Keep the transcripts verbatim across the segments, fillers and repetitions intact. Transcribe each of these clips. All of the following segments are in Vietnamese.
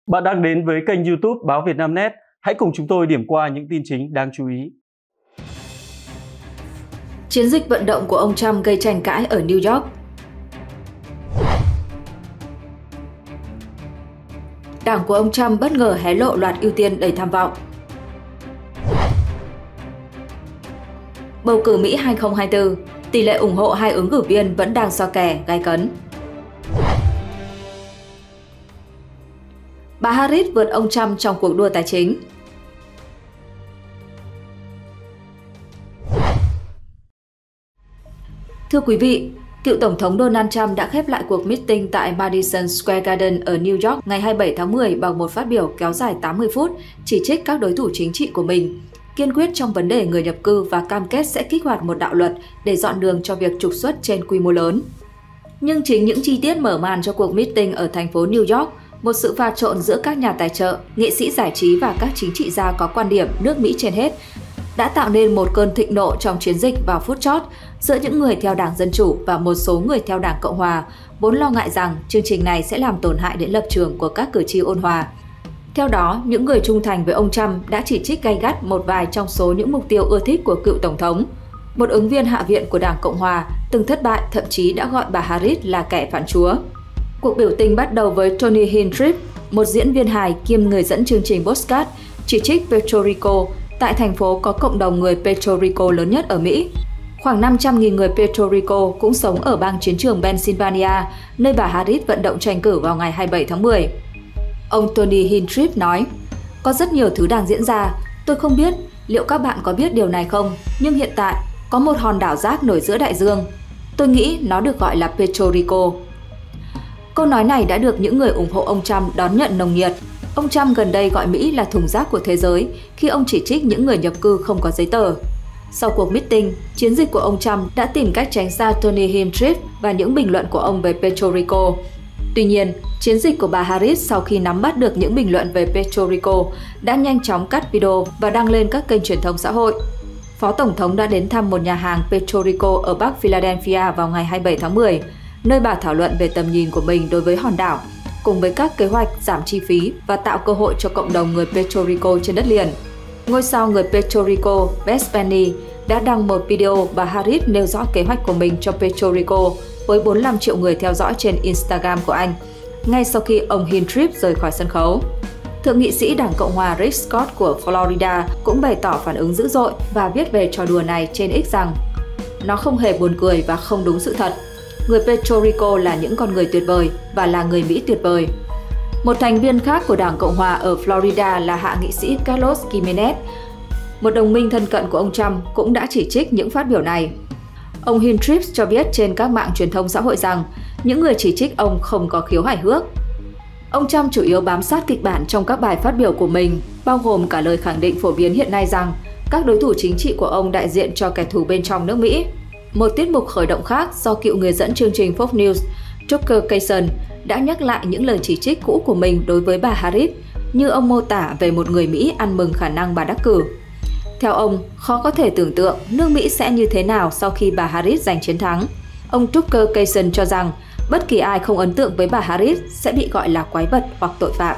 Bạn đang đến với kênh YouTube Báo Việt Nam Net. Hãy cùng chúng tôi điểm qua những tin chính đáng chú ý. Chiến dịch vận động của ông Trump gây tranh cãi ở New York. Đảng của ông Trump bất ngờ hé lộ loạt ưu tiên đầy tham vọng. Bầu cử Mỹ hai không hai tư, tỷ lệ ủng hộ hai ứng cử viên vẫn đang so kè, gay cấn. Bà Harris vượt ông Trump trong cuộc đua tài chính. Thưa quý vị, cựu Tổng thống Donald Trump đã khép lại cuộc meeting tại Madison Square Garden ở New York ngày hai mươi bảy tháng mười bằng một phát biểu kéo dài tám mươi phút, chỉ trích các đối thủ chính trị của mình, kiên quyết trong vấn đề người nhập cư và cam kết sẽ kích hoạt một đạo luật để dọn đường cho việc trục xuất trên quy mô lớn. Nhưng chính những chi tiết mở màn cho cuộc meeting ở thành phố New York, một sự pha trộn giữa các nhà tài trợ, nghệ sĩ giải trí và các chính trị gia có quan điểm nước Mỹ trên hết, đã tạo nên một cơn thịnh nộ trong chiến dịch vào phút chót giữa những người theo Đảng Dân Chủ và một số người theo Đảng Cộng Hòa, vốn lo ngại rằng chương trình này sẽ làm tổn hại đến lập trường của các cử tri ôn hòa. Theo đó, những người trung thành với ông Trump đã chỉ trích gay gắt một vài trong số những mục tiêu ưa thích của cựu Tổng thống. Một ứng viên hạ viện của Đảng Cộng Hòa từng thất bại thậm chí đã gọi bà Harris là kẻ phản chúa. Cuộc biểu tình bắt đầu với Tony Hinchcliffe, một diễn viên hài kiêm người dẫn chương trình podcast, chỉ trích Puerto Rico, tại thành phố có cộng đồng người Puerto Rico lớn nhất ở Mỹ. Khoảng năm trăm nghìn người Puerto Rico cũng sống ở bang chiến trường Pennsylvania, nơi bà Harris vận động tranh cử vào ngày hai mươi bảy tháng mười. Ông Tony Hinchcliffe nói, có rất nhiều thứ đang diễn ra, tôi không biết liệu các bạn có biết điều này không, nhưng hiện tại có một hòn đảo rác nổi giữa đại dương. Tôi nghĩ nó được gọi là Puerto Rico. Câu nói này đã được những người ủng hộ ông Trump đón nhận nồng nhiệt. Ông Trump gần đây gọi Mỹ là thùng rác của thế giới khi ông chỉ trích những người nhập cư không có giấy tờ. Sau cuộc meeting, chiến dịch của ông Trump đã tìm cách tránh xa Tony Hinchcliffe và những bình luận của ông về Puerto Rico. Tuy nhiên, chiến dịch của bà Harris sau khi nắm bắt được những bình luận về Puerto Rico đã nhanh chóng cắt video và đăng lên các kênh truyền thông xã hội. Phó Tổng thống đã đến thăm một nhà hàng Puerto Rico ở Bắc Philadelphia vào ngày hai mươi bảy tháng mười, nơi bà thảo luận về tầm nhìn của mình đối với hòn đảo, cùng với các kế hoạch giảm chi phí và tạo cơ hội cho cộng đồng người Puerto Rico trên đất liền. Ngôi sao người Puerto Rico Wes Benny đã đăng một video bà Harris nêu rõ kế hoạch của mình cho Puerto Rico với bốn mươi lăm triệu người theo dõi trên Instagram của anh, ngay sau khi ông Hinchcliffe rời khỏi sân khấu. Thượng nghị sĩ Đảng Cộng hòa Rick Scott của Florida cũng bày tỏ phản ứng dữ dội và viết về trò đùa này trên X rằng nó không hề buồn cười và không đúng sự thật. Người Puerto Rico là những con người tuyệt vời và là người Mỹ tuyệt vời. Một thành viên khác của Đảng Cộng hòa ở Florida là hạ nghị sĩ Carlos Gimenez, một đồng minh thân cận của ông Trump, cũng đã chỉ trích những phát biểu này. Ông Hinchcliffe cho biết trên các mạng truyền thông xã hội rằng những người chỉ trích ông không có khiếu hài hước. Ông Trump chủ yếu bám sát kịch bản trong các bài phát biểu của mình, bao gồm cả lời khẳng định phổ biến hiện nay rằng các đối thủ chính trị của ông đại diện cho kẻ thù bên trong nước Mỹ. Một tiết mục khởi động khác do cựu người dẫn chương trình Fox News, Tucker Carlson, đã nhắc lại những lời chỉ trích cũ của mình đối với bà Harris, như ông mô tả về một người Mỹ ăn mừng khả năng bà đắc cử. Theo ông, khó có thể tưởng tượng nước Mỹ sẽ như thế nào sau khi bà Harris giành chiến thắng. Ông Tucker Carlson cho rằng bất kỳ ai không ấn tượng với bà Harris sẽ bị gọi là quái vật hoặc tội phạm.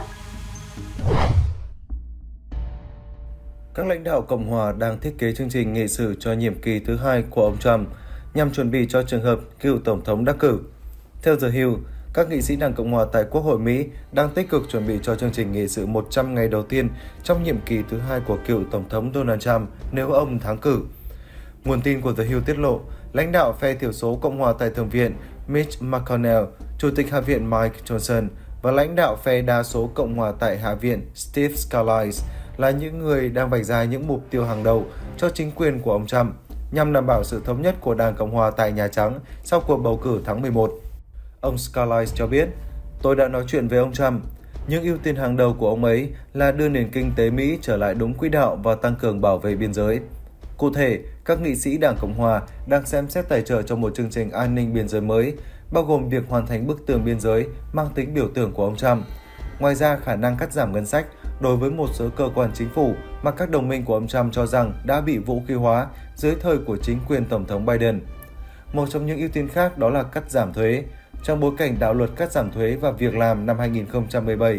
Các lãnh đạo Cộng hòa đang thiết kế chương trình nghị sự cho nhiệm kỳ thứ hai của ông Trump nhằm chuẩn bị cho trường hợp cựu Tổng thống đắc cử. Theo The Hill, các nghị sĩ Đảng Cộng hòa tại Quốc hội Mỹ đang tích cực chuẩn bị cho chương trình nghị sự một trăm ngày đầu tiên trong nhiệm kỳ thứ hai của cựu Tổng thống Donald Trump nếu ông thắng cử. Nguồn tin của The Hill tiết lộ, lãnh đạo phe thiểu số Cộng hòa tại Thượng viện Mitch McConnell, Chủ tịch Hạ viện Mike Johnson và lãnh đạo phe đa số Cộng hòa tại Hạ viện Steve Scalise là những người đang vạch ra những mục tiêu hàng đầu cho chính quyền của ông Trump nhằm đảm bảo sự thống nhất của Đảng Cộng hòa tại Nhà Trắng sau cuộc bầu cử tháng mười một. Ông Scalise cho biết, tôi đã nói chuyện với ông Trump. Những ưu tiên hàng đầu của ông ấy là đưa nền kinh tế Mỹ trở lại đúng quỹ đạo và tăng cường bảo vệ biên giới. Cụ thể, các nghị sĩ Đảng Cộng hòa đang xem xét tài trợ cho một chương trình an ninh biên giới mới, bao gồm việc hoàn thành bức tường biên giới mang tính biểu tượng của ông Trump. Ngoài ra, khả năng cắt giảm ngân sách đối với một số cơ quan chính phủ mà các đồng minh của ông Trump cho rằng đã bị vũ khí hóa dưới thời của chính quyền Tổng thống Biden. Một trong những ưu tiên khác đó là cắt giảm thuế. Trong bối cảnh đạo luật cắt giảm thuế và việc làm năm hai nghìn không trăm mười bảy,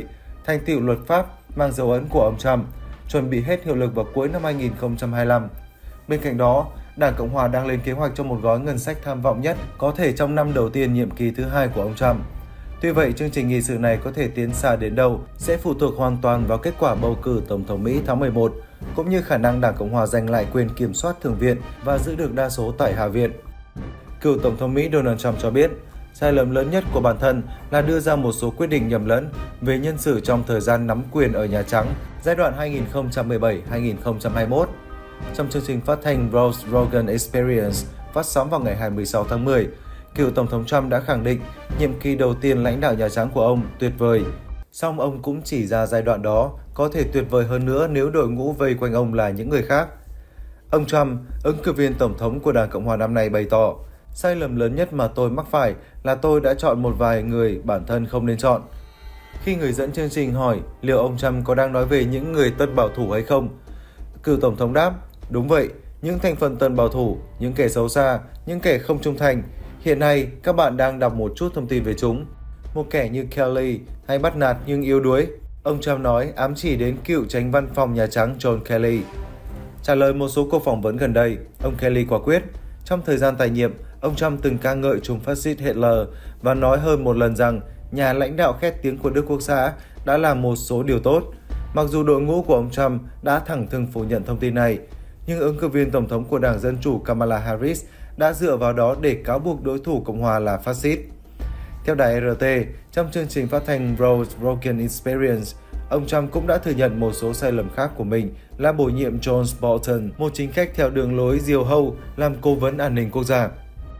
thành tựu luật pháp mang dấu ấn của ông Trump, chuẩn bị hết hiệu lực vào cuối năm hai nghìn không trăm hai mươi lăm. Bên cạnh đó, Đảng Cộng hòa đang lên kế hoạch cho một gói ngân sách tham vọng nhất có thể trong năm đầu tiên nhiệm kỳ thứ hai của ông Trump. Tuy vậy, chương trình nghị sự này có thể tiến xa đến đâu sẽ phụ thuộc hoàn toàn vào kết quả bầu cử Tổng thống Mỹ tháng mười một, cũng như khả năng Đảng Cộng hòa giành lại quyền kiểm soát Thượng viện và giữ được đa số tại Hạ viện. Cựu Tổng thống Mỹ Donald Trump cho biết, sai lầm lớn nhất của bản thân là đưa ra một số quyết định nhầm lẫn về nhân sự trong thời gian nắm quyền ở Nhà Trắng giai đoạn hai nghìn không trăm mười bảy đến hai nghìn không trăm hai mươi mốt. Trong chương trình phát thanh Rose Rogan Experience phát sóng vào ngày hai mươi sáu tháng mười, cựu Tổng thống Trump đã khẳng định nhiệm kỳ đầu tiên lãnh đạo Nhà Trắng của ông tuyệt vời. Song ông cũng chỉ ra giai đoạn đó có thể tuyệt vời hơn nữa nếu đội ngũ vây quanh ông là những người khác. Ông Trump, ứng cử viên Tổng thống của Đảng Cộng hòa năm nay bày tỏ, sai lầm lớn nhất mà tôi mắc phải là tôi đã chọn một vài người bản thân không nên chọn. Khi người dẫn chương trình hỏi liệu ông Trump có đang nói về những người tân bảo thủ hay không, cựu Tổng thống đáp, đúng vậy, những thành phần tân bảo thủ, những kẻ xấu xa, những kẻ không trung thành. Hiện nay, các bạn đang đọc một chút thông tin về chúng. Một kẻ như Kelly hay bắt nạt nhưng yếu đuối, ông Trump nói ám chỉ đến cựu Chánh Văn phòng Nhà Trắng John Kelly. Trả lời một số cuộc phỏng vấn gần đây, ông Kelly quả quyết, trong thời gian tại nhiệm, ông Trump từng ca ngợi chùm phát xít Hitler và nói hơn một lần rằng nhà lãnh đạo khét tiếng của Đức Quốc xã đã làm một số điều tốt. Mặc dù đội ngũ của ông Trump đã thẳng thừng phủ nhận thông tin này, nhưng ứng cử viên Tổng thống của Đảng Dân Chủ Kamala Harris đã dựa vào đó để cáo buộc đối thủ Cộng hòa là phát xít. Theo đài rờ tê, trong chương trình phát thanh Rose Rogan Experience, ông Trump cũng đã thừa nhận một số sai lầm khác của mình là bổ nhiệm John Bolton, một chính khách theo đường lối diều hâu, làm cố vấn an ninh quốc gia.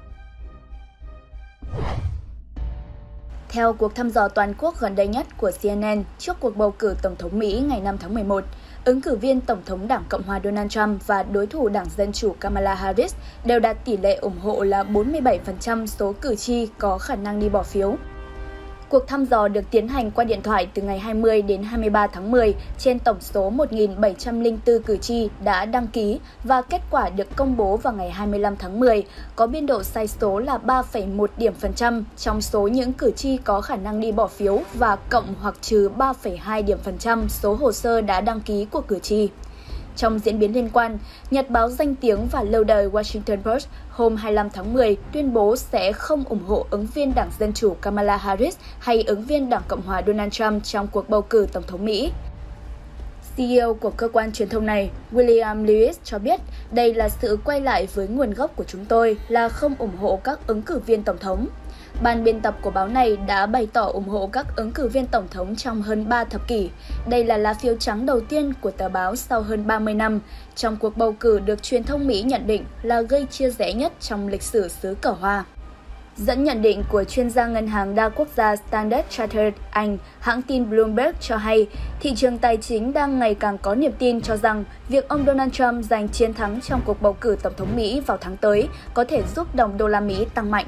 Theo cuộc thăm dò toàn quốc gần đây nhất của xê en en trước cuộc bầu cử Tổng thống Mỹ ngày năm tháng mười một, ứng cử viên Tổng thống Đảng Cộng hòa Donald Trump và đối thủ Đảng Dân Chủ Kamala Harris đều đạt tỷ lệ ủng hộ là bốn mươi bảy phần trăm số cử tri có khả năng đi bỏ phiếu. Cuộc thăm dò được tiến hành qua điện thoại từ ngày hai mươi đến hai mươi ba tháng mười trên tổng số một nghìn bảy trăm lẻ bốn cử tri đã đăng ký và kết quả được công bố vào ngày hai mươi lăm tháng mười, có biên độ sai số là ba phẩy một điểm phần trăm trong số những cử tri có khả năng đi bỏ phiếu và cộng hoặc trừ ba phẩy hai điểm phần trăm số hồ sơ đã đăng ký của cử tri. Trong diễn biến liên quan, nhật báo danh tiếng và lâu đời Washington Post hôm hai mươi lăm tháng mười tuyên bố sẽ không ủng hộ ứng viên Đảng Dân Chủ Kamala Harris hay ứng viên Đảng Cộng hòa Donald Trump trong cuộc bầu cử Tổng thống Mỹ. xê e ô của cơ quan truyền thông này, William Lewis cho biết đây là sự quay lại với nguồn gốc của chúng tôi là không ủng hộ các ứng cử viên Tổng thống. Ban biên tập của báo này đã bày tỏ ủng hộ các ứng cử viên Tổng thống trong hơn ba thập kỷ. Đây là lá phiếu trắng đầu tiên của tờ báo sau hơn ba mươi năm, trong cuộc bầu cử được truyền thông Mỹ nhận định là gây chia rẽ nhất trong lịch sử xứ cờ hoa. Dẫn nhận định của chuyên gia ngân hàng đa quốc gia Standard Chartered Anh, hãng tin Bloomberg cho hay, thị trường tài chính đang ngày càng có niềm tin cho rằng việc ông Donald Trump giành chiến thắng trong cuộc bầu cử Tổng thống Mỹ vào tháng tới có thể giúp đồng đô la Mỹ tăng mạnh.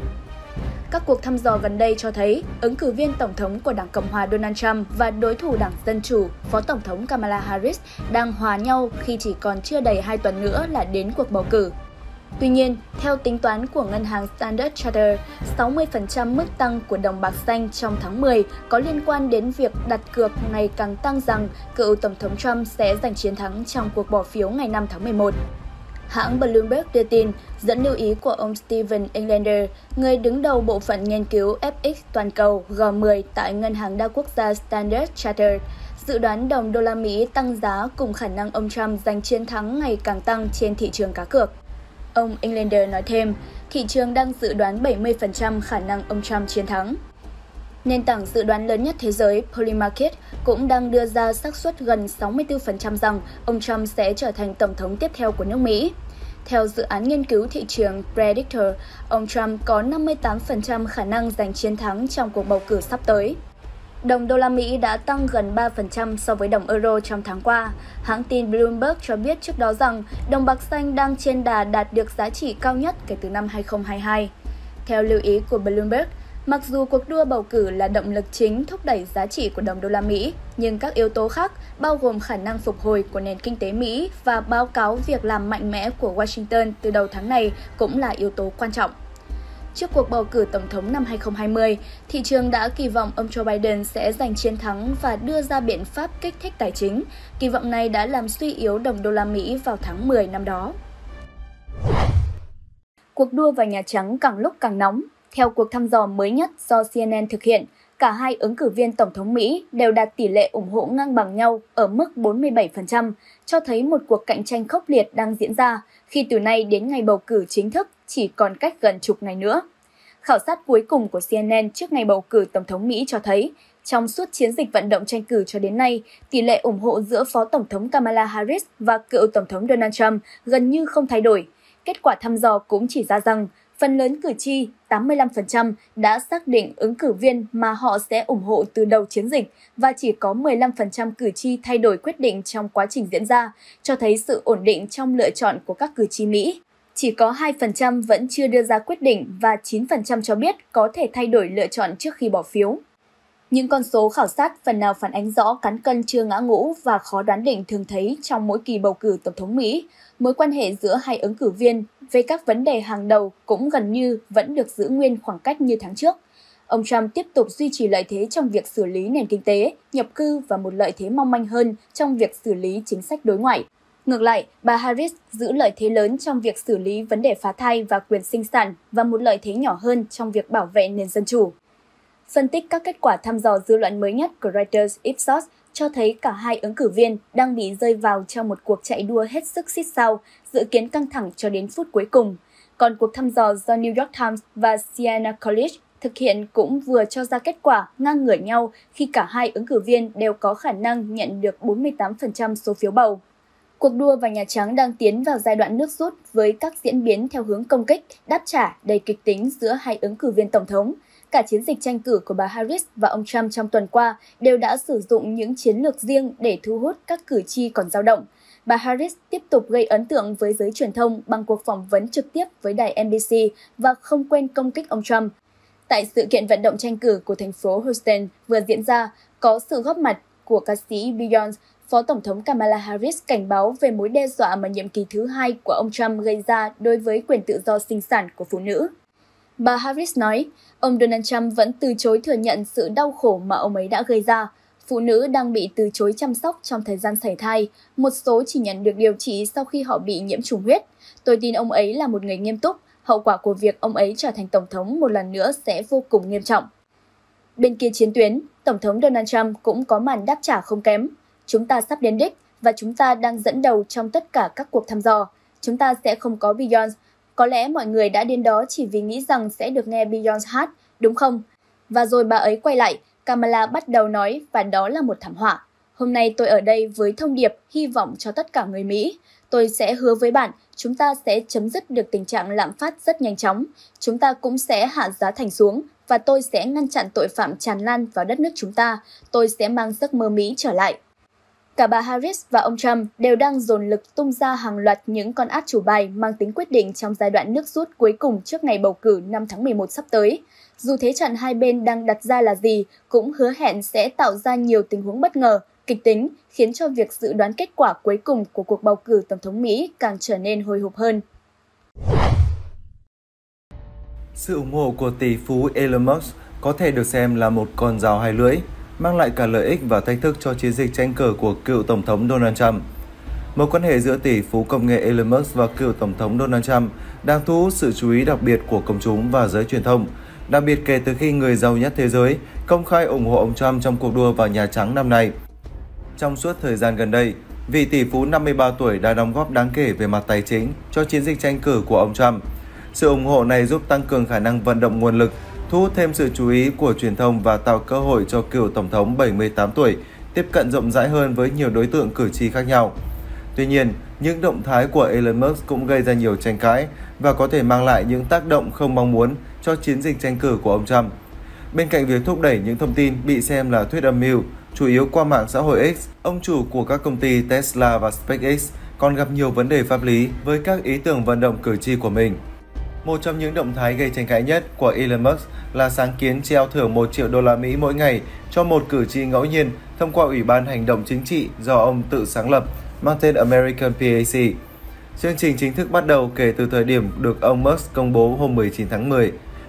Các cuộc thăm dò gần đây cho thấy ứng cử viên Tổng thống của Đảng Cộng hòa Donald Trump và đối thủ Đảng Dân Chủ, Phó Tổng thống Kamala Harris đang hòa nhau khi chỉ còn chưa đầy hai tuần nữa là đến cuộc bầu cử. Tuy nhiên, theo tính toán của ngân hàng Standard Chartered, sáu mươi phần trăm mức tăng của đồng bạc xanh trong tháng mười có liên quan đến việc đặt cược ngày càng tăng rằng cựu Tổng thống Trump sẽ giành chiến thắng trong cuộc bỏ phiếu ngày năm tháng mười một. Hãng Bloomberg đưa tin, dẫn lưu ý của ông Steven Englander, người đứng đầu bộ phận nghiên cứu ép ích toàn cầu G mười tại ngân hàng đa quốc gia Standard Chartered, dự đoán đồng đô la Mỹ tăng giá cùng khả năng ông Trump giành chiến thắng ngày càng tăng trên thị trường cá cược. Ông Englander nói thêm, thị trường đang dự đoán bảy mươi phần trăm khả năng ông Trump chiến thắng. Nền tảng dự đoán lớn nhất thế giới Polymarket cũng đang đưa ra xác suất gần sáu mươi tư phần trăm rằng ông Trump sẽ trở thành tổng thống tiếp theo của nước Mỹ. Theo dự án nghiên cứu thị trường Predictor, ông Trump có năm mươi tám phần trăm khả năng giành chiến thắng trong cuộc bầu cử sắp tới. Đồng đô la Mỹ đã tăng gần ba phần trăm so với đồng euro trong tháng qua. Hãng tin Bloomberg cho biết trước đó rằng đồng bạc xanh đang trên đà đạt được giá trị cao nhất kể từ năm hai nghìn không trăm hai mươi hai. Theo lưu ý của Bloomberg, mặc dù cuộc đua bầu cử là động lực chính thúc đẩy giá trị của đồng đô la Mỹ, nhưng các yếu tố khác, bao gồm khả năng phục hồi của nền kinh tế Mỹ và báo cáo việc làm mạnh mẽ của Washington từ đầu tháng này cũng là yếu tố quan trọng. Trước cuộc bầu cử tổng thống năm hai không hai không, thị trường đã kỳ vọng ông Joe Biden sẽ giành chiến thắng và đưa ra biện pháp kích thích tài chính. Kỳ vọng này đã làm suy yếu đồng đô la Mỹ vào tháng mười năm đó. Cuộc đua vào Nhà Trắng càng lúc càng nóng. Theo cuộc thăm dò mới nhất do C N N thực hiện, cả hai ứng cử viên Tổng thống Mỹ đều đạt tỷ lệ ủng hộ ngang bằng nhau ở mức bốn mươi bảy phần trăm, cho thấy một cuộc cạnh tranh khốc liệt đang diễn ra khi từ nay đến ngày bầu cử chính thức chỉ còn cách gần chục ngày nữa. Khảo sát cuối cùng của C N N trước ngày bầu cử Tổng thống Mỹ cho thấy, trong suốt chiến dịch vận động tranh cử cho đến nay, tỷ lệ ủng hộ giữa Phó Tổng thống Kamala Harris và cựu Tổng thống Donald Trump gần như không thay đổi. Kết quả thăm dò cũng chỉ ra rằng, phần lớn cử tri, tám mươi lăm phần trăm, đã xác định ứng cử viên mà họ sẽ ủng hộ từ đầu chiến dịch và chỉ có mười lăm phần trăm cử tri thay đổi quyết định trong quá trình diễn ra, cho thấy sự ổn định trong lựa chọn của các cử tri Mỹ. Chỉ có hai phần trăm vẫn chưa đưa ra quyết định và chín phần trăm cho biết có thể thay đổi lựa chọn trước khi bỏ phiếu. Những con số khảo sát phần nào phản ánh rõ cán cân chưa ngã ngũ và khó đoán định thường thấy trong mỗi kỳ bầu cử Tổng thống Mỹ. Mối quan hệ giữa hai ứng cử viên về các vấn đề hàng đầu cũng gần như vẫn được giữ nguyên khoảng cách như tháng trước. Ông Trump tiếp tục duy trì lợi thế trong việc xử lý nền kinh tế, nhập cư và một lợi thế mong manh hơn trong việc xử lý chính sách đối ngoại. Ngược lại, bà Harris giữ lợi thế lớn trong việc xử lý vấn đề phá thai và quyền sinh sản và một lợi thế nhỏ hơn trong việc bảo vệ nền dân chủ. Phân tích các kết quả thăm dò dư luận mới nhất của Reuters Ipsos cho thấy cả hai ứng cử viên đang bị rơi vào trong một cuộc chạy đua hết sức xít sao, dự kiến căng thẳng cho đến phút cuối cùng. Còn cuộc thăm dò do New York Times và Siena College thực hiện cũng vừa cho ra kết quả ngang ngửa nhau khi cả hai ứng cử viên đều có khả năng nhận được bốn mươi tám phần trăm số phiếu bầu. Cuộc đua vào Nhà Trắng đang tiến vào giai đoạn nước rút với các diễn biến theo hướng công kích, đáp trả đầy kịch tính giữa hai ứng cử viên tổng thống. Cả chiến dịch tranh cử của bà Harris và ông Trump trong tuần qua đều đã sử dụng những chiến lược riêng để thu hút các cử tri còn dao động. Bà Harris tiếp tục gây ấn tượng với giới truyền thông bằng cuộc phỏng vấn trực tiếp với đài N B C và không quên công kích ông Trump. Tại sự kiện vận động tranh cử của thành phố Houston vừa diễn ra, có sự góp mặt của ca sĩ Beyoncé, Phó Tổng thống Kamala Harris cảnh báo về mối đe dọa mà nhiệm kỳ thứ hai của ông Trump gây ra đối với quyền tự do sinh sản của phụ nữ. Bà Harris nói, ông Donald Trump vẫn từ chối thừa nhận sự đau khổ mà ông ấy đã gây ra. Phụ nữ đang bị từ chối chăm sóc trong thời gian sảy thai, một số chỉ nhận được điều trị sau khi họ bị nhiễm trùng huyết. Tôi tin ông ấy là một người nghiêm túc, hậu quả của việc ông ấy trở thành Tổng thống một lần nữa sẽ vô cùng nghiêm trọng. Bên kia chiến tuyến, Tổng thống Donald Trump cũng có màn đáp trả không kém. Chúng ta sắp đến đích và chúng ta đang dẫn đầu trong tất cả các cuộc thăm dò. Chúng ta sẽ không có Beyoncé. Có lẽ mọi người đã đến đó chỉ vì nghĩ rằng sẽ được nghe Beyoncé hát, đúng không? Và rồi bà ấy quay lại, Kamala bắt đầu nói và đó là một thảm họa. Hôm nay tôi ở đây với thông điệp hy vọng cho tất cả người Mỹ. Tôi sẽ hứa với bạn, chúng ta sẽ chấm dứt được tình trạng lạm phát rất nhanh chóng. Chúng ta cũng sẽ hạ giá thành xuống và tôi sẽ ngăn chặn tội phạm tràn lan vào đất nước chúng ta. Tôi sẽ mang giấc mơ Mỹ trở lại. Cả bà Harris và ông Trump đều đang dồn lực tung ra hàng loạt những con át chủ bài mang tính quyết định trong giai đoạn nước rút cuối cùng trước ngày bầu cử năm tháng mười một sắp tới. Dù thế trận hai bên đang đặt ra là gì, cũng hứa hẹn sẽ tạo ra nhiều tình huống bất ngờ, kịch tính, khiến cho việc dự đoán kết quả cuối cùng của cuộc bầu cử Tổng thống Mỹ càng trở nên hồi hộp hơn. Sự ủng hộ của tỷ phú Elon Musk có thể được xem là một con dao hai lưỡi, mang lại cả lợi ích và thách thức cho chiến dịch tranh cử của cựu Tổng thống Donald Trump. Mối quan hệ giữa tỷ phú công nghệ Elon Musk và cựu Tổng thống Donald Trump đang thu hút sự chú ý đặc biệt của công chúng và giới truyền thông, đặc biệt kể từ khi người giàu nhất thế giới công khai ủng hộ ông Trump trong cuộc đua vào Nhà Trắng năm nay. Trong suốt thời gian gần đây, vị tỷ phú năm mươi ba tuổi đã đóng góp đáng kể về mặt tài chính cho chiến dịch tranh cử của ông Trump. Sự ủng hộ này giúp tăng cường khả năng vận động nguồn lực, thu hút thêm sự chú ý của truyền thông và tạo cơ hội cho cựu Tổng thống bảy mươi tám tuổi tiếp cận rộng rãi hơn với nhiều đối tượng cử tri khác nhau. Tuy nhiên, những động thái của Elon Musk cũng gây ra nhiều tranh cãi và có thể mang lại những tác động không mong muốn cho chiến dịch tranh cử của ông Trump. Bên cạnh việc thúc đẩy những thông tin bị xem là thuyết âm mưu, chủ yếu qua mạng xã hội X, ông chủ của các công ty Tesla và SpaceX còn gặp nhiều vấn đề pháp lý với các ý tưởng vận động cử tri của mình. Một trong những động thái gây tranh cãi nhất của Elon Musk là sáng kiến treo thưởng một triệu đô la Mỹ mỗi ngày cho một cử tri ngẫu nhiên thông qua Ủy ban Hành động Chính trị do ông tự sáng lập, mang tên American P A C. Chương trình chính thức bắt đầu kể từ thời điểm được ông Musk công bố hôm mười chín tháng mười.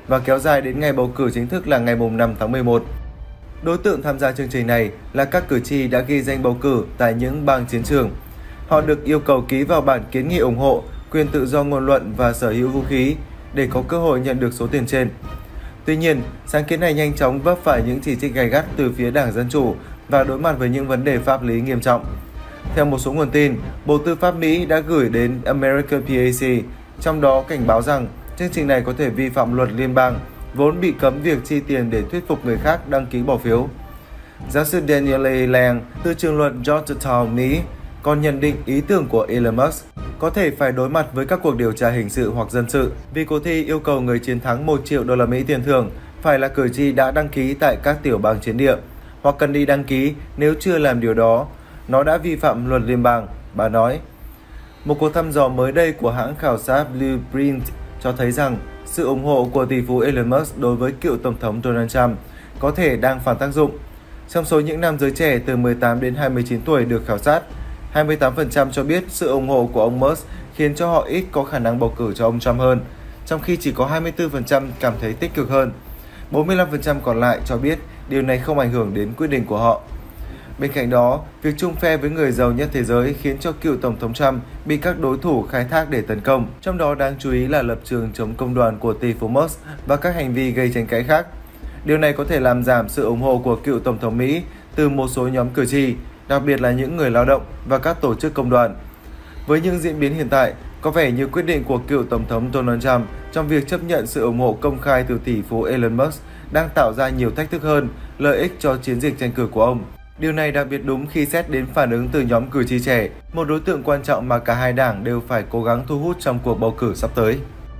và kéo dài đến ngày bầu cử chính thức là ngày năm tháng mười một. Đối tượng tham gia chương trình này là các cử tri đã ghi danh bầu cử tại những bang chiến trường. Họ được yêu cầu ký vào bản kiến nghị ủng hộ quyền tự do ngôn luận và sở hữu vũ khí để có cơ hội nhận được số tiền trên. Tuy nhiên, sáng kiến này nhanh chóng vấp phải những chỉ trích gay gắt từ phía Đảng Dân Chủ và đối mặt với những vấn đề pháp lý nghiêm trọng. Theo một số nguồn tin, Bộ Tư pháp Mỹ đã gửi đến American pê a xê, trong đó cảnh báo rằng chương trình này có thể vi phạm luật liên bang, vốn bị cấm việc chi tiền để thuyết phục người khác đăng ký bỏ phiếu. Giáo sư Daniel A. Lang từ trường luật Georgetown, Mỹ, còn nhận định ý tưởng của Elon Musk có thể phải đối mặt với các cuộc điều tra hình sự hoặc dân sự vì cuộc thi yêu cầu người chiến thắng một triệu đô la Mỹ tiền thưởng phải là cử tri đã đăng ký tại các tiểu bang chiến địa hoặc cần đi đăng ký nếu chưa làm điều đó. Nó đã vi phạm luật liên bang, bà nói. Một cuộc thăm dò mới đây của hãng khảo sát Blueprint cho thấy rằng sự ủng hộ của tỷ phú Elon Musk đối với cựu Tổng thống Donald Trump có thể đang phản tác dụng. Trong số những nam giới trẻ từ mười tám đến hai mươi chín tuổi được khảo sát, hai mươi tám phần trăm cho biết sự ủng hộ của ông Musk khiến cho họ ít có khả năng bầu cử cho ông Trump hơn, trong khi chỉ có hai mươi tư phần trăm cảm thấy tích cực hơn. bốn mươi lăm phần trăm còn lại cho biết điều này không ảnh hưởng đến quyết định của họ. Bên cạnh đó, việc chung phe với người giàu nhất thế giới khiến cho cựu Tổng thống Trump bị các đối thủ khai thác để tấn công, trong đó đáng chú ý là lập trường chống công đoàn của tỷ phú Musk và các hành vi gây tranh cãi khác. Điều này có thể làm giảm sự ủng hộ của cựu Tổng thống Mỹ từ một số nhóm cử tri, đặc biệt là những người lao động và các tổ chức công đoàn. Với những diễn biến hiện tại, có vẻ như quyết định của cựu Tổng thống Donald Trump trong việc chấp nhận sự ủng hộ công khai từ tỷ phú Elon Musk đang tạo ra nhiều thách thức hơn, lợi ích cho chiến dịch tranh cử của ông. Điều này đặc biệt đúng khi xét đến phản ứng từ nhóm cử tri trẻ, một đối tượng quan trọng mà cả hai đảng đều phải cố gắng thu hút trong cuộc bầu cử sắp tới.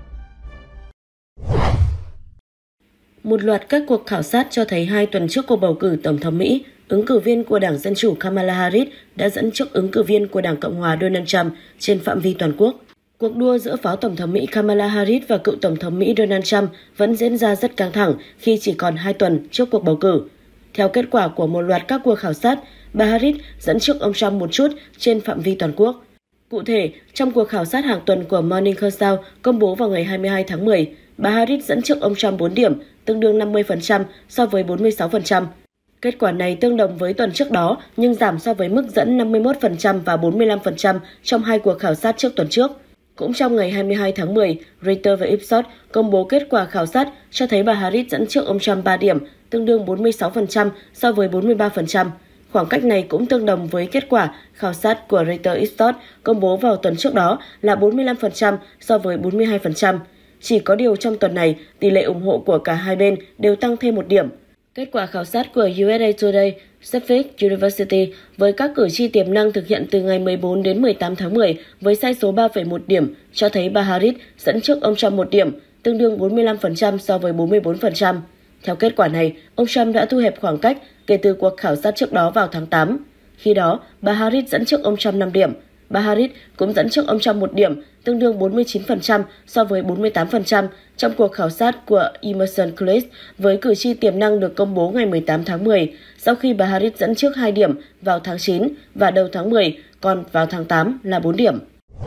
Một loạt các cuộc khảo sát cho thấy hai tuần trước cuộc bầu cử Tổng thống Mỹ, ứng cử viên của Đảng Dân Chủ Kamala Harris đã dẫn trước ứng cử viên của Đảng Cộng hòa Donald Trump trên phạm vi toàn quốc. Cuộc đua giữa Phó Tổng thống Mỹ Kamala Harris và cựu Tổng thống Mỹ Donald Trump vẫn diễn ra rất căng thẳng khi chỉ còn hai tuần trước cuộc bầu cử. Theo kết quả của một loạt các cuộc khảo sát, bà Harris dẫn trước ông Trump một chút trên phạm vi toàn quốc. Cụ thể, trong cuộc khảo sát hàng tuần của Morning Consult công bố vào ngày hai mươi hai tháng mười, bà Harris dẫn trước ông Trump bốn điểm, tương đương năm mươi phần trăm so với bốn mươi sáu phần trăm. Kết quả này tương đồng với tuần trước đó nhưng giảm so với mức dẫn năm mươi mốt phần trăm và bốn mươi lăm phần trăm trong hai cuộc khảo sát trước tuần trước. Cũng trong ngày hai mươi hai tháng mười, Reuters và Ipsos công bố kết quả khảo sát cho thấy bà Harris dẫn trước ông Trump ba điểm, tương đương bốn mươi sáu phần trăm so với bốn mươi ba phần trăm. Khoảng cách này cũng tương đồng với kết quả khảo sát của Reuters Ipsos công bố vào tuần trước đó là bốn mươi lăm phần trăm so với bốn mươi hai phần trăm. Chỉ có điều trong tuần này, tỷ lệ ủng hộ của cả hai bên đều tăng thêm một điểm. Kết quả khảo sát của u ét a Today, Suffolk University với các cử tri tiềm năng thực hiện từ ngày mười bốn đến mười tám tháng mười với sai số ba phẩy một điểm cho thấy bà Harris dẫn trước ông Trump một điểm, tương đương bốn mươi lăm phần trăm so với bốn mươi bốn phần trăm. Theo kết quả này, ông Trump đã thu hẹp khoảng cách kể từ cuộc khảo sát trước đó vào tháng tám. Khi đó, bà Harris dẫn trước ông Trump năm điểm. Bà Harris cũng dẫn trước ông Trump một điểm, tương đương bốn mươi chín phần trăm so với bốn mươi tám phần trăm trong cuộc khảo sát của Emerson College với cử tri tiềm năng được công bố ngày mười tám tháng mười, sau khi bà Harris dẫn trước hai điểm vào tháng chín và đầu tháng mười, còn vào tháng tám là bốn điểm.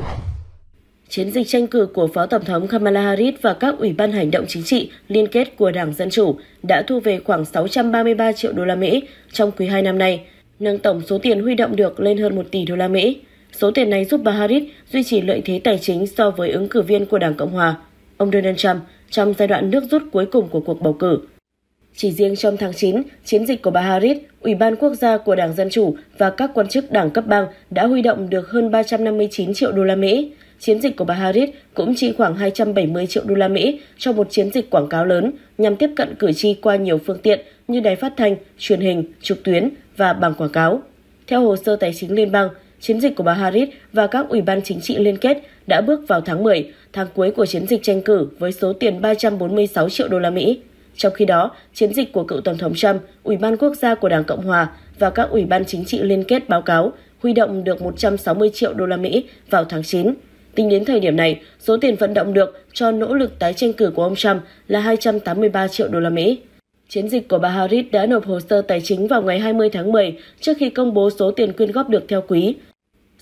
Chiến dịch tranh cử của Phó Tổng thống Kamala Harris và các ủy ban hành động chính trị liên kết của Đảng Dân Chủ đã thu về khoảng sáu trăm ba mươi ba triệu đô la Mỹ trong quý hai năm nay, nâng tổng số tiền huy động được lên hơn một tỷ đô la Mỹ. Số tiền này giúp bà Harris duy trì lợi thế tài chính so với ứng cử viên của Đảng Cộng hòa, ông Donald Trump, trong giai đoạn nước rút cuối cùng của cuộc bầu cử. Chỉ riêng trong tháng chín, chiến dịch của bà Harris, Ủy ban Quốc gia của Đảng Dân Chủ và các quan chức đảng cấp bang đã huy động được hơn ba trăm năm mươi chín triệu đô la Mỹ. Chiến dịch của bà Harris cũng chi khoảng hai trăm bảy mươi triệu đô la Mỹ cho một chiến dịch quảng cáo lớn nhằm tiếp cận cử tri qua nhiều phương tiện như đài phát thanh, truyền hình, trực tuyến và bảng quảng cáo. Theo hồ sơ tài chính liên bang, chiến dịch của bà Harris và các ủy ban chính trị liên kết đã bước vào tháng mười, tháng cuối của chiến dịch tranh cử với số tiền ba trăm bốn mươi sáu triệu đô la Mỹ. Trong khi đó, chiến dịch của cựu Tổng thống Trump, Ủy ban Quốc gia của Đảng Cộng hòa và các ủy ban chính trị liên kết báo cáo huy động được một trăm sáu mươi triệu đô la Mỹ vào tháng chín. Tính đến thời điểm này, số tiền vận động được cho nỗ lực tái tranh cử của ông Trump là hai trăm tám mươi ba triệu đô la Mỹ. Chiến dịch của bà Harris đã nộp hồ sơ tài chính vào ngày hai mươi tháng mười trước khi công bố số tiền quyên góp được theo quý.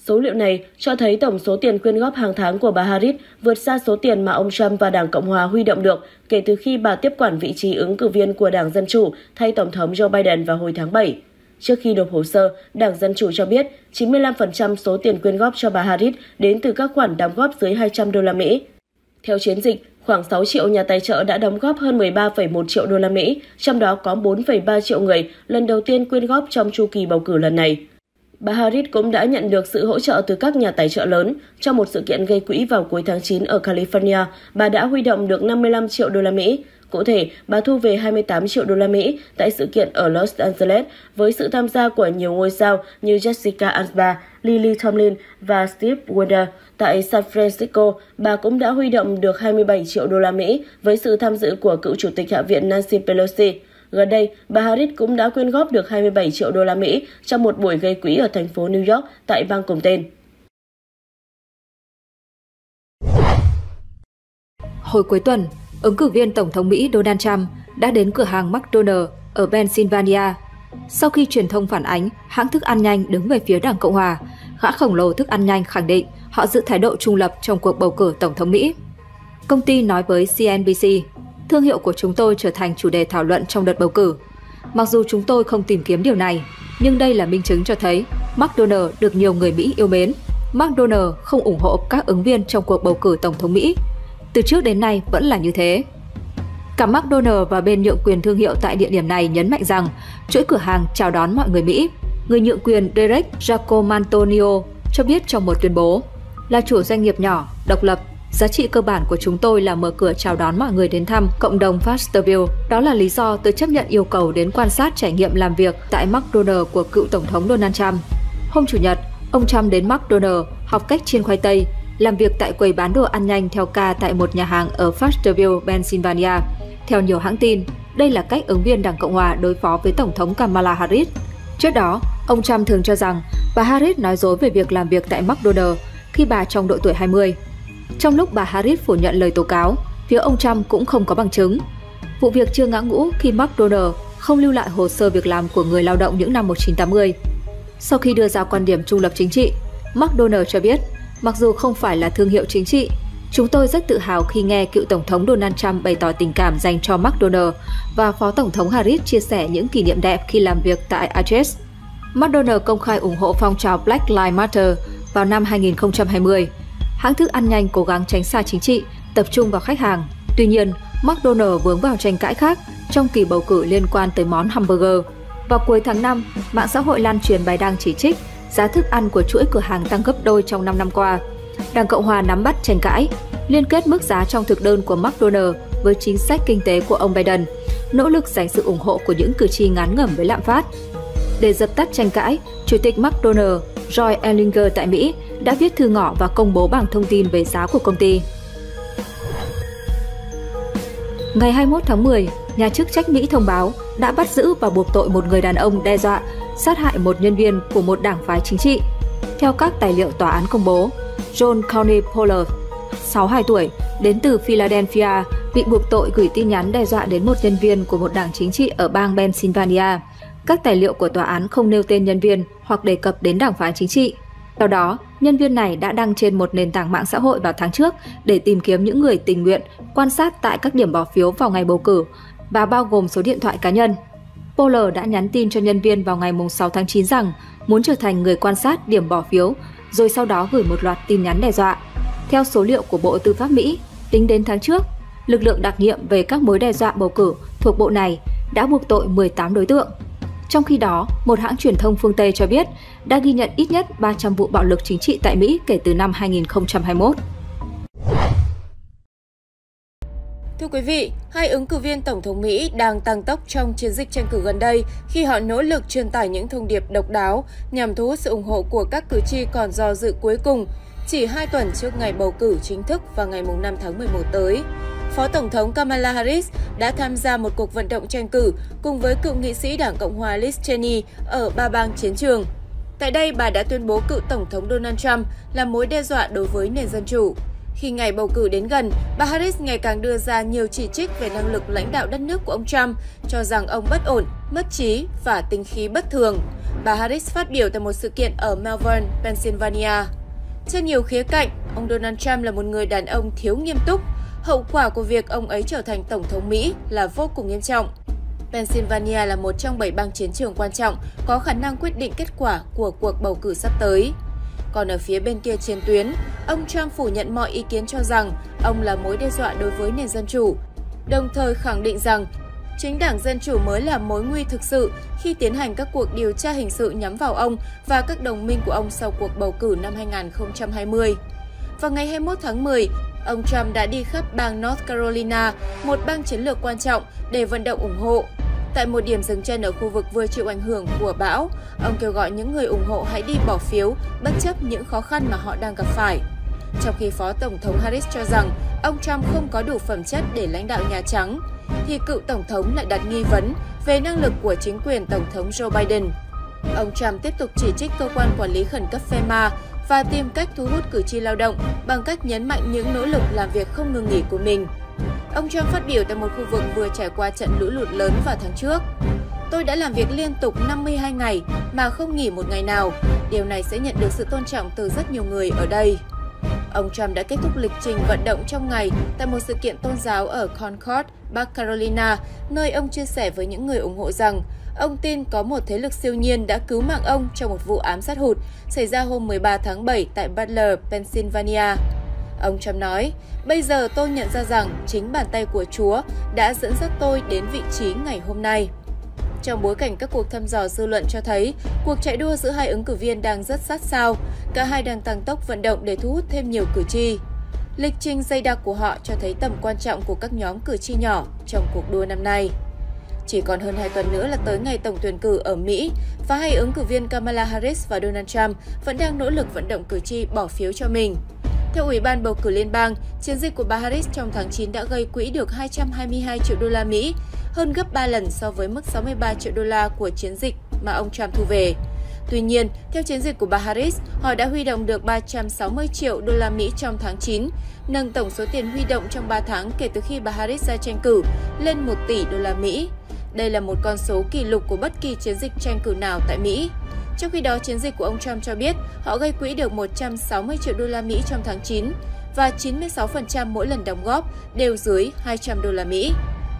Số liệu này cho thấy tổng số tiền quyên góp hàng tháng của bà Harris vượt xa số tiền mà ông Trump và Đảng Cộng hòa huy động được kể từ khi bà tiếp quản vị trí ứng cử viên của Đảng Dân Chủ thay Tổng thống Joe Biden vào hồi tháng bảy. Trước khi nộp hồ sơ, Đảng Dân Chủ cho biết chín mươi lăm phần trăm số tiền quyên góp cho bà Harris đến từ các khoản đóng góp dưới hai trăm đô la Mỹ. Theo chiến dịch, khoảng sáu triệu nhà tài trợ đã đóng góp hơn mười ba phẩy một triệu đô la Mỹ, trong đó có bốn phẩy ba triệu người lần đầu tiên quyên góp trong chu kỳ bầu cử lần này. Bà Harris cũng đã nhận được sự hỗ trợ từ các nhà tài trợ lớn. Trong một sự kiện gây quỹ vào cuối tháng chín ở California, bà đã huy động được năm mươi lăm triệu đô la Mỹ. Cụ thể, bà thu về hai mươi tám triệu đô la Mỹ tại sự kiện ở Los Angeles với sự tham gia của nhiều ngôi sao như Jessica Alba, Lily Tomlin và Steve Wonder. Tại San Francisco, bà cũng đã huy động được hai mươi bảy triệu đô la Mỹ với sự tham dự của cựu chủ tịch Hạ viện Nancy Pelosi. Gần đây, bà Harris cũng đã quyên góp được hai mươi bảy triệu đô la Mỹ trong một buổi gây quỹ ở thành phố New York tại bang cùng tên. Hồi cuối tuần, ứng cử viên Tổng thống Mỹ Donald Trump đã đến cửa hàng McDonald's ở Pennsylvania. Sau khi truyền thông phản ánh hãng thức ăn nhanh đứng về phía Đảng Cộng hòa, gã khổng lồ thức ăn nhanh khẳng định họ giữ thái độ trung lập trong cuộc bầu cử Tổng thống Mỹ. Công ty nói với xê en bê xê, thương hiệu của chúng tôi trở thành chủ đề thảo luận trong đợt bầu cử. Mặc dù chúng tôi không tìm kiếm điều này, nhưng đây là minh chứng cho thấy McDonald's được nhiều người Mỹ yêu mến. McDonald's không ủng hộ các ứng viên trong cuộc bầu cử Tổng thống Mỹ. Từ trước đến nay vẫn là như thế. Cả McDonald's và bên nhượng quyền thương hiệu tại địa điểm này nhấn mạnh rằng chuỗi cửa hàng chào đón mọi người Mỹ. Người nhượng quyền Derek Giacomantonio cho biết trong một tuyên bố, là chủ doanh nghiệp nhỏ, độc lập, giá trị cơ bản của chúng tôi là mở cửa chào đón mọi người đến thăm cộng đồng Fosterville. Đó là lý do tôi chấp nhận yêu cầu đến quan sát trải nghiệm làm việc tại McDonald's của cựu Tổng thống Donald Trump. Hôm Chủ nhật, ông Trump đến McDonald's học cách chiên khoai tây, làm việc tại quầy bán đồ ăn nhanh theo ca tại một nhà hàng ở Fosterville, Pennsylvania. Theo nhiều hãng tin, đây là cách ứng viên Đảng Cộng hòa đối phó với Tổng thống Kamala Harris. Trước đó, ông Trump thường cho rằng bà Harris nói dối về việc làm việc tại McDonald's khi bà trong độ tuổi hai mươi. Trong lúc bà Harris phủ nhận lời tố cáo, phía ông Trump cũng không có bằng chứng. Vụ việc chưa ngã ngũ khi McDonald's không lưu lại hồ sơ việc làm của người lao động những năm một nghìn chín trăm tám mươi. Sau khi đưa ra quan điểm trung lập chính trị, McDonald's cho biết, mặc dù không phải là thương hiệu chính trị, chúng tôi rất tự hào khi nghe cựu Tổng thống Donald Trump bày tỏ tình cảm dành cho McDonald's và Phó Tổng thống Harris chia sẻ những kỷ niệm đẹp khi làm việc tại Arches. McDonald's công khai ủng hộ phong trào Black Lives Matter vào năm hai nghìn không trăm hai mươi. Hãng thức ăn nhanh cố gắng tránh xa chính trị, tập trung vào khách hàng. Tuy nhiên, McDonald's vướng vào tranh cãi khác trong kỳ bầu cử liên quan tới món hamburger. Vào cuối tháng năm, mạng xã hội lan truyền bài đăng chỉ trích giá thức ăn của chuỗi cửa hàng tăng gấp đôi trong năm năm qua. Đảng Cộng hòa nắm bắt tranh cãi, liên kết mức giá trong thực đơn của McDonald's với chính sách kinh tế của ông Biden, nỗ lực giành sự ủng hộ của những cử tri ngán ngẩm với lạm phát. Để dập tắt tranh cãi, Chủ tịch McDonald's Roy Erlinger tại Mỹ đã viết thư ngỏ và công bố bảng thông tin về giá của công ty. Ngày hai mươi mốt tháng mười, nhà chức trách Mỹ thông báo đã bắt giữ và buộc tội một người đàn ông đe dọa sát hại một nhân viên của một đảng phái chính trị. Theo các tài liệu tòa án công bố, John County Pollard, sáu mươi hai tuổi, đến từ Philadelphia, bị buộc tội gửi tin nhắn đe dọa đến một nhân viên của một đảng chính trị ở bang Pennsylvania. Các tài liệu của tòa án không nêu tên nhân viên hoặc đề cập đến đảng phái chính trị. Sau đó, nhân viên này đã đăng trên một nền tảng mạng xã hội vào tháng trước để tìm kiếm những người tình nguyện quan sát tại các điểm bỏ phiếu vào ngày bầu cử và bao gồm số điện thoại cá nhân. Pollard đã nhắn tin cho nhân viên vào ngày sáu tháng chín rằng muốn trở thành người quan sát điểm bỏ phiếu, rồi sau đó gửi một loạt tin nhắn đe dọa. Theo số liệu của Bộ Tư pháp Mỹ, tính đến tháng trước, lực lượng đặc nhiệm về các mối đe dọa bầu cử thuộc bộ này đã buộc tội mười tám đối tượng. Trong khi đó, một hãng truyền thông phương Tây cho biết đã ghi nhận ít nhất ba trăm vụ bạo lực chính trị tại Mỹ kể từ năm hai nghìn không trăm hai mươi mốt. Thưa quý vị, hai ứng cử viên Tổng thống Mỹ đang tăng tốc trong chiến dịch tranh cử gần đây khi họ nỗ lực truyền tải những thông điệp độc đáo nhằm thu hút sự ủng hộ của các cử tri còn do dự cuối cùng, chỉ hai tuần trước ngày bầu cử chính thức vào ngày năm tháng mười một tới. Phó Tổng thống Kamala Harris đã tham gia một cuộc vận động tranh cử cùng với cựu nghị sĩ Đảng Cộng hòa Liz Cheney ở ba bang chiến trường. Tại đây, bà đã tuyên bố cựu Tổng thống Donald Trump là mối đe dọa đối với nền dân chủ. Khi ngày bầu cử đến gần, bà Harris ngày càng đưa ra nhiều chỉ trích về năng lực lãnh đạo đất nước của ông Trump, cho rằng ông bất ổn, mất trí và tính khí bất thường. Bà Harris phát biểu tại một sự kiện ở Malvern, Pennsylvania. Trên nhiều khía cạnh, ông Donald Trump là một người đàn ông thiếu nghiêm túc. Hậu quả của việc ông ấy trở thành Tổng thống Mỹ là vô cùng nghiêm trọng. Pennsylvania là một trong bảy bang chiến trường quan trọng có khả năng quyết định kết quả của cuộc bầu cử sắp tới. Còn ở phía bên kia chiến tuyến, ông Trump phủ nhận mọi ý kiến cho rằng ông là mối đe dọa đối với nền dân chủ, đồng thời khẳng định rằng chính Đảng Dân Chủ mới là mối nguy thực sự khi tiến hành các cuộc điều tra hình sự nhắm vào ông và các đồng minh của ông sau cuộc bầu cử năm hai nghìn không trăm hai mươi. Vào ngày hai mươi mốt tháng mười, ông Trump đã đi khắp bang North Carolina, một bang chiến lược quan trọng, để vận động ủng hộ. Tại một điểm dừng chân ở khu vực vừa chịu ảnh hưởng của bão, ông kêu gọi những người ủng hộ hãy đi bỏ phiếu bất chấp những khó khăn mà họ đang gặp phải. Trong khi Phó Tổng thống Harris cho rằng ông Trump không có đủ phẩm chất để lãnh đạo Nhà Trắng, thì cựu Tổng thống lại đặt nghi vấn về năng lực của chính quyền Tổng thống Joe Biden. Ông Trump tiếp tục chỉ trích cơ quan quản lý khẩn cấp FEMA và tìm cách thu hút cử tri lao động bằng cách nhấn mạnh những nỗ lực làm việc không ngừng nghỉ của mình. Ông Trump phát biểu tại một khu vực vừa trải qua trận lũ lụt lớn vào tháng trước. Tôi đã làm việc liên tục năm mươi hai ngày mà không nghỉ một ngày nào. Điều này sẽ nhận được sự tôn trọng từ rất nhiều người ở đây. Ông Trump đã kết thúc lịch trình vận động trong ngày tại một sự kiện tôn giáo ở Concord, Bắc Carolina, nơi ông chia sẻ với những người ủng hộ rằng ông tin có một thế lực siêu nhiên đã cứu mạng ông trong một vụ ám sát hụt xảy ra hôm mười ba tháng bảy tại Butler, Pennsylvania. Ông Trump nói, bây giờ tôi nhận ra rằng chính bàn tay của Chúa đã dẫn dắt tôi đến vị trí ngày hôm nay. Trong bối cảnh các cuộc thăm dò dư luận cho thấy cuộc chạy đua giữa hai ứng cử viên đang rất sát sao, cả hai đang tăng tốc vận động để thu hút thêm nhiều cử tri. Lịch trình dày đặc của họ cho thấy tầm quan trọng của các nhóm cử tri nhỏ trong cuộc đua năm nay. Chỉ còn hơn hai tuần nữa là tới ngày tổng tuyển cử ở Mỹ, và hai ứng cử viên Kamala Harris và Donald Trump vẫn đang nỗ lực vận động cử tri bỏ phiếu cho mình. Theo Ủy ban bầu cử liên bang, chiến dịch của bà Harris trong tháng chín đã gây quỹ được hai trăm hai mươi hai triệu đô la Mỹ, hơn gấp ba lần so với mức sáu mươi ba triệu đô la của chiến dịch mà ông Trump thu về. Tuy nhiên, theo chiến dịch của bà Harris, họ đã huy động được ba trăm sáu mươi triệu đô la Mỹ trong tháng chín, nâng tổng số tiền huy động trong ba tháng kể từ khi bà Harris ra tranh cử lên một tỷ đô la Mỹ. Đây là một con số kỷ lục của bất kỳ chiến dịch tranh cử nào tại Mỹ. Trong khi đó, chiến dịch của ông Trump cho biết họ gây quỹ được một trăm sáu mươi triệu đô la Mỹ trong tháng chín và chín mươi sáu phần trăm mỗi lần đóng góp đều dưới hai trăm đô la Mỹ.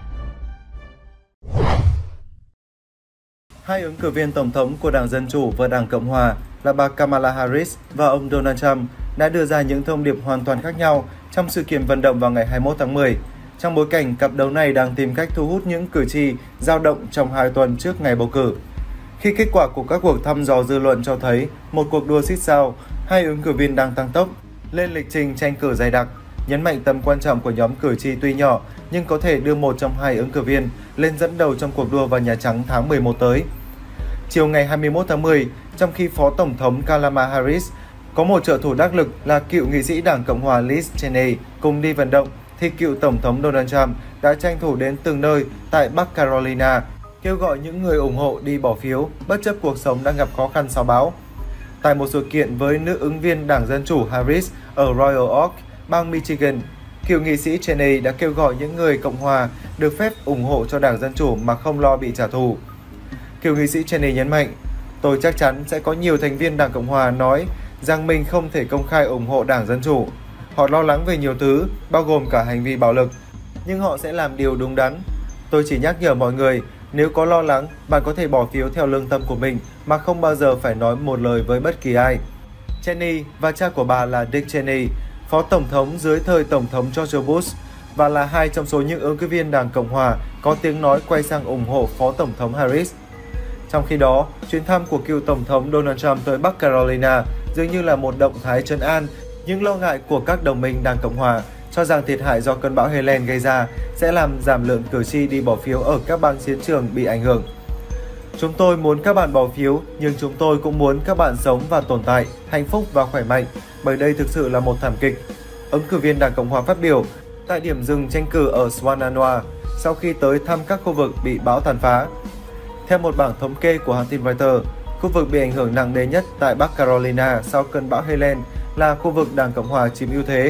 Hai ứng cử viên tổng thống của Đảng Dân Chủ và Đảng Cộng Hòa là bà Kamala Harris và ông Donald Trump đã đưa ra những thông điệp hoàn toàn khác nhau trong sự kiện vận động vào ngày hai mươi mốt tháng mười. Trong bối cảnh cặp đấu này đang tìm cách thu hút những cử tri dao động trong hai tuần trước ngày bầu cử. Khi kết quả của các cuộc thăm dò dư luận cho thấy một cuộc đua xít sao, hai ứng cử viên đang tăng tốc lên lịch trình tranh cử dày đặc, nhấn mạnh tầm quan trọng của nhóm cử tri tuy nhỏ nhưng có thể đưa một trong hai ứng cử viên lên dẫn đầu trong cuộc đua vào Nhà Trắng tháng mười một tới. Chiều ngày hai mươi mốt tháng mười, trong khi Phó Tổng thống Kamala Harris có một trợ thủ đắc lực là cựu nghị sĩ Đảng Cộng hòa Liz Cheney cùng đi vận động, thì cựu Tổng thống Donald Trump đã tranh thủ đến từng nơi tại Bắc Carolina, kêu gọi những người ủng hộ đi bỏ phiếu bất chấp cuộc sống đang gặp khó khăn sau bão. Tại một sự kiện với nữ ứng viên Đảng Dân Chủ Harris ở Royal Oak, bang Michigan, cựu nghị sĩ Cheney đã kêu gọi những người Cộng hòa được phép ủng hộ cho Đảng Dân Chủ mà không lo bị trả thù. Cựu nghị sĩ Cheney nhấn mạnh, tôi chắc chắn sẽ có nhiều thành viên Đảng Cộng hòa nói rằng mình không thể công khai ủng hộ Đảng Dân Chủ. Họ lo lắng về nhiều thứ, bao gồm cả hành vi bạo lực, nhưng họ sẽ làm điều đúng đắn. Tôi chỉ nhắc nhở mọi người, nếu có lo lắng, bạn có thể bỏ phiếu theo lương tâm của mình mà không bao giờ phải nói một lời với bất kỳ ai. Cheney và cha của bà là Dick Cheney, phó tổng thống dưới thời Tổng thống George Bush, và là hai trong số những ứng cử viên Đảng Cộng hòa có tiếng nói quay sang ủng hộ Phó Tổng thống Harris. Trong khi đó, chuyến thăm của cựu Tổng thống Donald Trump tới Bắc Carolina dường như là một động thái trấn an những lo ngại của các đồng minh Đảng Cộng hòa, cho rằng thiệt hại do cơn bão Helene gây ra sẽ làm giảm lượng cử tri đi bỏ phiếu ở các bang chiến trường bị ảnh hưởng. Chúng tôi muốn các bạn bỏ phiếu, nhưng chúng tôi cũng muốn các bạn sống và tồn tại, hạnh phúc và khỏe mạnh, bởi đây thực sự là một thảm kịch. Ứng cử viên Đảng Cộng hòa phát biểu tại điểm dừng tranh cử ở Swannanoa sau khi tới thăm các khu vực bị bão tàn phá. Theo một bảng thống kê của hãng tin Reuters, khu vực bị ảnh hưởng nặng nề nhất tại Bắc Carolina sau cơn bão Helene là khu vực Đảng Cộng hòa chiếm ưu thế.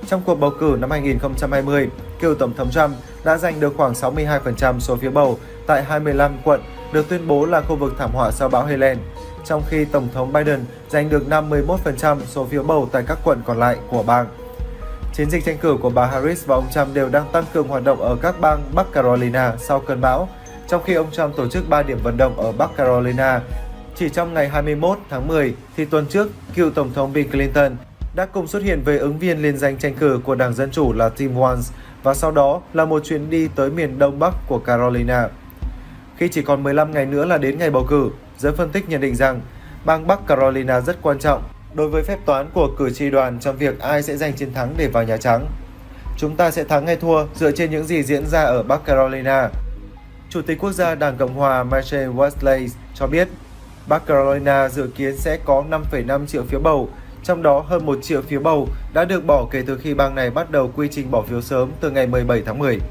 Trong cuộc bầu cử năm hai nghìn không trăm hai mươi, cựu Tổng thống Trump đã giành được khoảng sáu mươi hai phần trăm số phiếu bầu tại hai mươi lăm quận được tuyên bố là khu vực thảm họa sau bão Helene, trong khi Tổng thống Biden giành được năm mươi mốt phần trăm số phiếu bầu tại các quận còn lại của bang. Chiến dịch tranh cử của bà Harris và ông Trump đều đang tăng cường hoạt động ở các bang Bắc Carolina sau cơn bão, trong khi ông Trump tổ chức ba điểm vận động ở Bắc Carolina. Chỉ trong ngày hai mươi mốt tháng mười, thì tuần trước, cựu Tổng thống Bill Clinton đã cùng xuất hiện với ứng viên liên danh tranh cử của Đảng Dân Chủ là Tim Walz, và sau đó là một chuyến đi tới miền Đông Bắc của Carolina. Khi chỉ còn mười lăm ngày nữa là đến ngày bầu cử, giới phân tích nhận định rằng bang Bắc Carolina rất quan trọng đối với phép toán của cử tri đoàn trong việc ai sẽ giành chiến thắng để vào Nhà Trắng. Chúng ta sẽ thắng hay thua dựa trên những gì diễn ra ở Bắc Carolina. Chủ tịch quốc gia Đảng Cộng hòa Michelle Westlake cho biết Bắc Carolina dự kiến sẽ có năm phẩy năm triệu phiếu bầu, trong đó hơn một triệu phiếu bầu đã được bỏ kể từ khi bang này bắt đầu quy trình bỏ phiếu sớm từ ngày mười bảy tháng mười.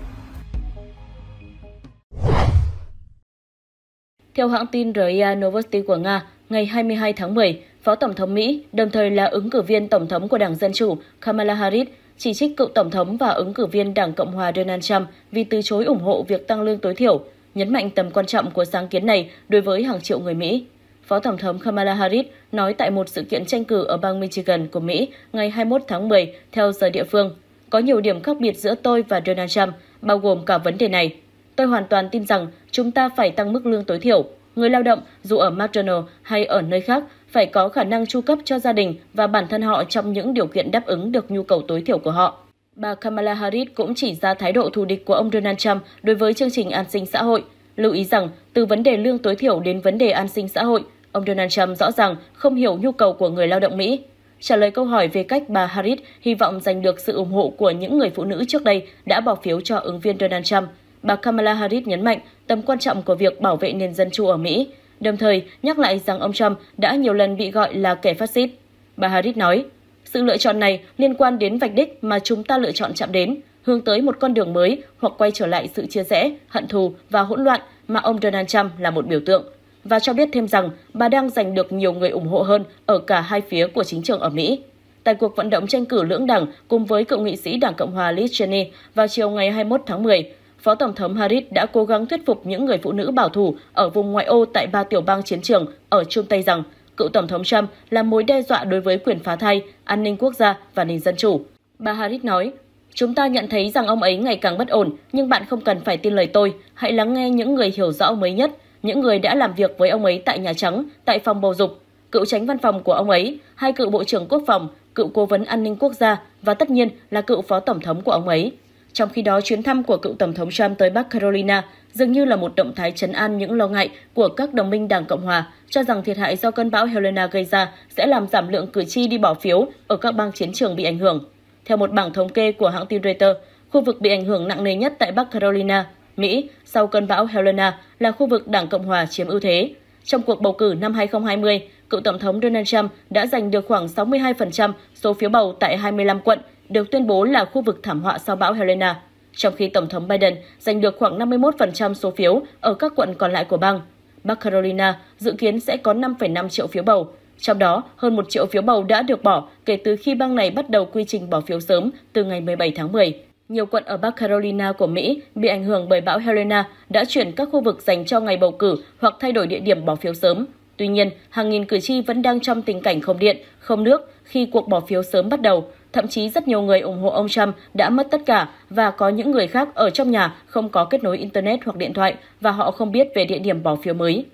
Theo hãng tin rờ i a Novosti của Nga, ngày hai mươi hai tháng mười, Phó Tổng thống Mỹ, đồng thời là ứng cử viên Tổng thống của Đảng Dân Chủ Kamala Harris, chỉ trích cựu Tổng thống và ứng cử viên Đảng Cộng hòa Donald Trump vì từ chối ủng hộ việc tăng lương tối thiểu, nhấn mạnh tầm quan trọng của sáng kiến này đối với hàng triệu người Mỹ. Phó Tổng thống Kamala Harris nói tại một sự kiện tranh cử ở bang Michigan của Mỹ ngày hai mươi mốt tháng mười theo giờ địa phương, có nhiều điểm khác biệt giữa tôi và Donald Trump, bao gồm cả vấn đề này. Tôi hoàn toàn tin rằng chúng ta phải tăng mức lương tối thiểu. Người lao động, dù ở McDonald's hay ở nơi khác, phải có khả năng chu cấp cho gia đình và bản thân họ trong những điều kiện đáp ứng được nhu cầu tối thiểu của họ. Bà Kamala Harris cũng chỉ ra thái độ thù địch của ông Donald Trump đối với chương trình an sinh xã hội. Lưu ý rằng, từ vấn đề lương tối thiểu đến vấn đề an sinh xã hội, ông Donald Trump rõ ràng không hiểu nhu cầu của người lao động Mỹ. Trả lời câu hỏi về cách bà Harris hy vọng giành được sự ủng hộ của những người phụ nữ trước đây đã bỏ phiếu cho ứng viên Donald Trump, bà Kamala Harris nhấn mạnh tầm quan trọng của việc bảo vệ nền dân chủ ở Mỹ, đồng thời nhắc lại rằng ông Trump đã nhiều lần bị gọi là kẻ phát xít. Bà Harris nói, sự lựa chọn này liên quan đến vạch đích mà chúng ta lựa chọn chạm đến, hướng tới một con đường mới hoặc quay trở lại sự chia rẽ, hận thù và hỗn loạn mà ông Donald Trump là một biểu tượng. Và cho biết thêm rằng bà đang giành được nhiều người ủng hộ hơn ở cả hai phía của chính trường ở Mỹ. Tại cuộc vận động tranh cử lưỡng đảng cùng với cựu nghị sĩ Đảng Cộng hòa Liz Cheney vào chiều ngày hai mươi mốt tháng mười, Phó Tổng thống Harris đã cố gắng thuyết phục những người phụ nữ bảo thủ ở vùng ngoại ô tại ba tiểu bang chiến trường ở Trung Tây rằng cựu Tổng thống Trump là mối đe dọa đối với quyền phá thai, an ninh quốc gia và nền dân chủ. Bà Harris nói, chúng ta nhận thấy rằng ông ấy ngày càng bất ổn, nhưng bạn không cần phải tin lời tôi. Hãy lắng nghe những người hiểu rõ ông ấy nhất, những người đã làm việc với ông ấy tại Nhà Trắng, tại phòng bầu dục, cựu tránh văn phòng của ông ấy, hai cựu Bộ trưởng Quốc phòng, cựu Cố vấn An ninh Quốc gia và tất nhiên là cựu Phó Tổng thống của ông ấy. Trong khi đó, chuyến thăm của cựu Tổng thống Trump tới Bắc Carolina dường như là một động thái trấn an những lo ngại của các đồng minh Đảng Cộng hòa, cho rằng thiệt hại do cơn bão Helena gây ra sẽ làm giảm lượng cử tri đi bỏ phiếu ở các bang chiến trường bị ảnh hưởng. Theo một bảng thống kê của hãng tin Reuters, khu vực bị ảnh hưởng nặng nề nhất tại Bắc Carolina, Mỹ, sau cơn bão Helena là khu vực Đảng Cộng hòa chiếm ưu thế. Trong cuộc bầu cử năm hai nghìn không trăm hai mươi, cựu Tổng thống Donald Trump đã giành được khoảng sáu mươi hai phần trăm số phiếu bầu tại hai mươi lăm quận, được tuyên bố là khu vực thảm họa sau bão Helena, trong khi Tổng thống Biden giành được khoảng năm mươi mốt phần trăm số phiếu ở các quận còn lại của bang. Bắc Carolina dự kiến sẽ có năm phẩy năm triệu phiếu bầu, trong đó hơn một triệu phiếu bầu đã được bỏ kể từ khi bang này bắt đầu quy trình bỏ phiếu sớm từ ngày mười bảy tháng mười. Nhiều quận ở Bắc Carolina của Mỹ bị ảnh hưởng bởi bão Helena đã chuyển các khu vực dành cho ngày bầu cử hoặc thay đổi địa điểm bỏ phiếu sớm. Tuy nhiên, hàng nghìn cử tri vẫn đang trong tình cảnh không điện, không nước khi cuộc bỏ phiếu sớm bắt đầu. Thậm chí rất nhiều người ủng hộ ông Trump đã mất tất cả và có những người khác ở trong nhà không có kết nối Internet hoặc điện thoại và họ không biết về địa điểm bỏ phiếu mới.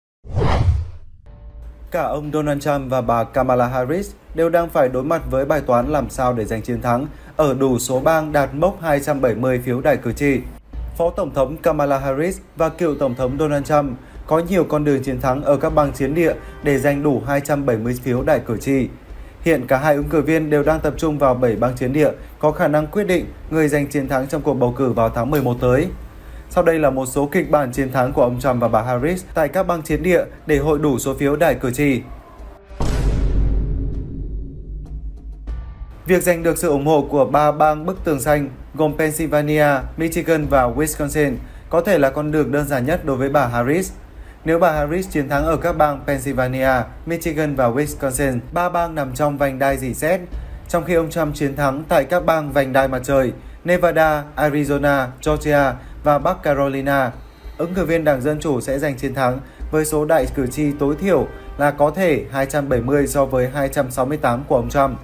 Cả ông Donald Trump và bà Kamala Harris đều đang phải đối mặt với bài toán làm sao để giành chiến thắng ở đủ số bang đạt mốc hai trăm bảy mươi phiếu đại cử tri. Phó Tổng thống Kamala Harris và cựu Tổng thống Donald Trump có nhiều con đường chiến thắng ở các bang chiến địa để giành đủ hai trăm bảy mươi phiếu đại cử tri. Hiện cả hai ứng cử viên đều đang tập trung vào bảy bang chiến địa có khả năng quyết định người giành chiến thắng trong cuộc bầu cử vào tháng mười một tới. Sau đây là một số kịch bản chiến thắng của ông Trump và bà Harris tại các bang chiến địa để hội đủ số phiếu đại cử tri. Việc giành được sự ủng hộ của ba bang bức tường xanh gồm Pennsylvania, Michigan và Wisconsin có thể là con đường đơn giản nhất đối với bà Harris. Nếu bà Harris chiến thắng ở các bang Pennsylvania, Michigan và Wisconsin, ba bang nằm trong vành đai rỉ sét, trong khi ông Trump chiến thắng tại các bang vành đai mặt trời Nevada, Arizona, Georgia và Bắc Carolina. Ứng cử viên Đảng Dân Chủ sẽ giành chiến thắng với số đại cử tri tối thiểu là có thể hai trăm bảy mươi so với hai trăm sáu mươi tám của ông Trump.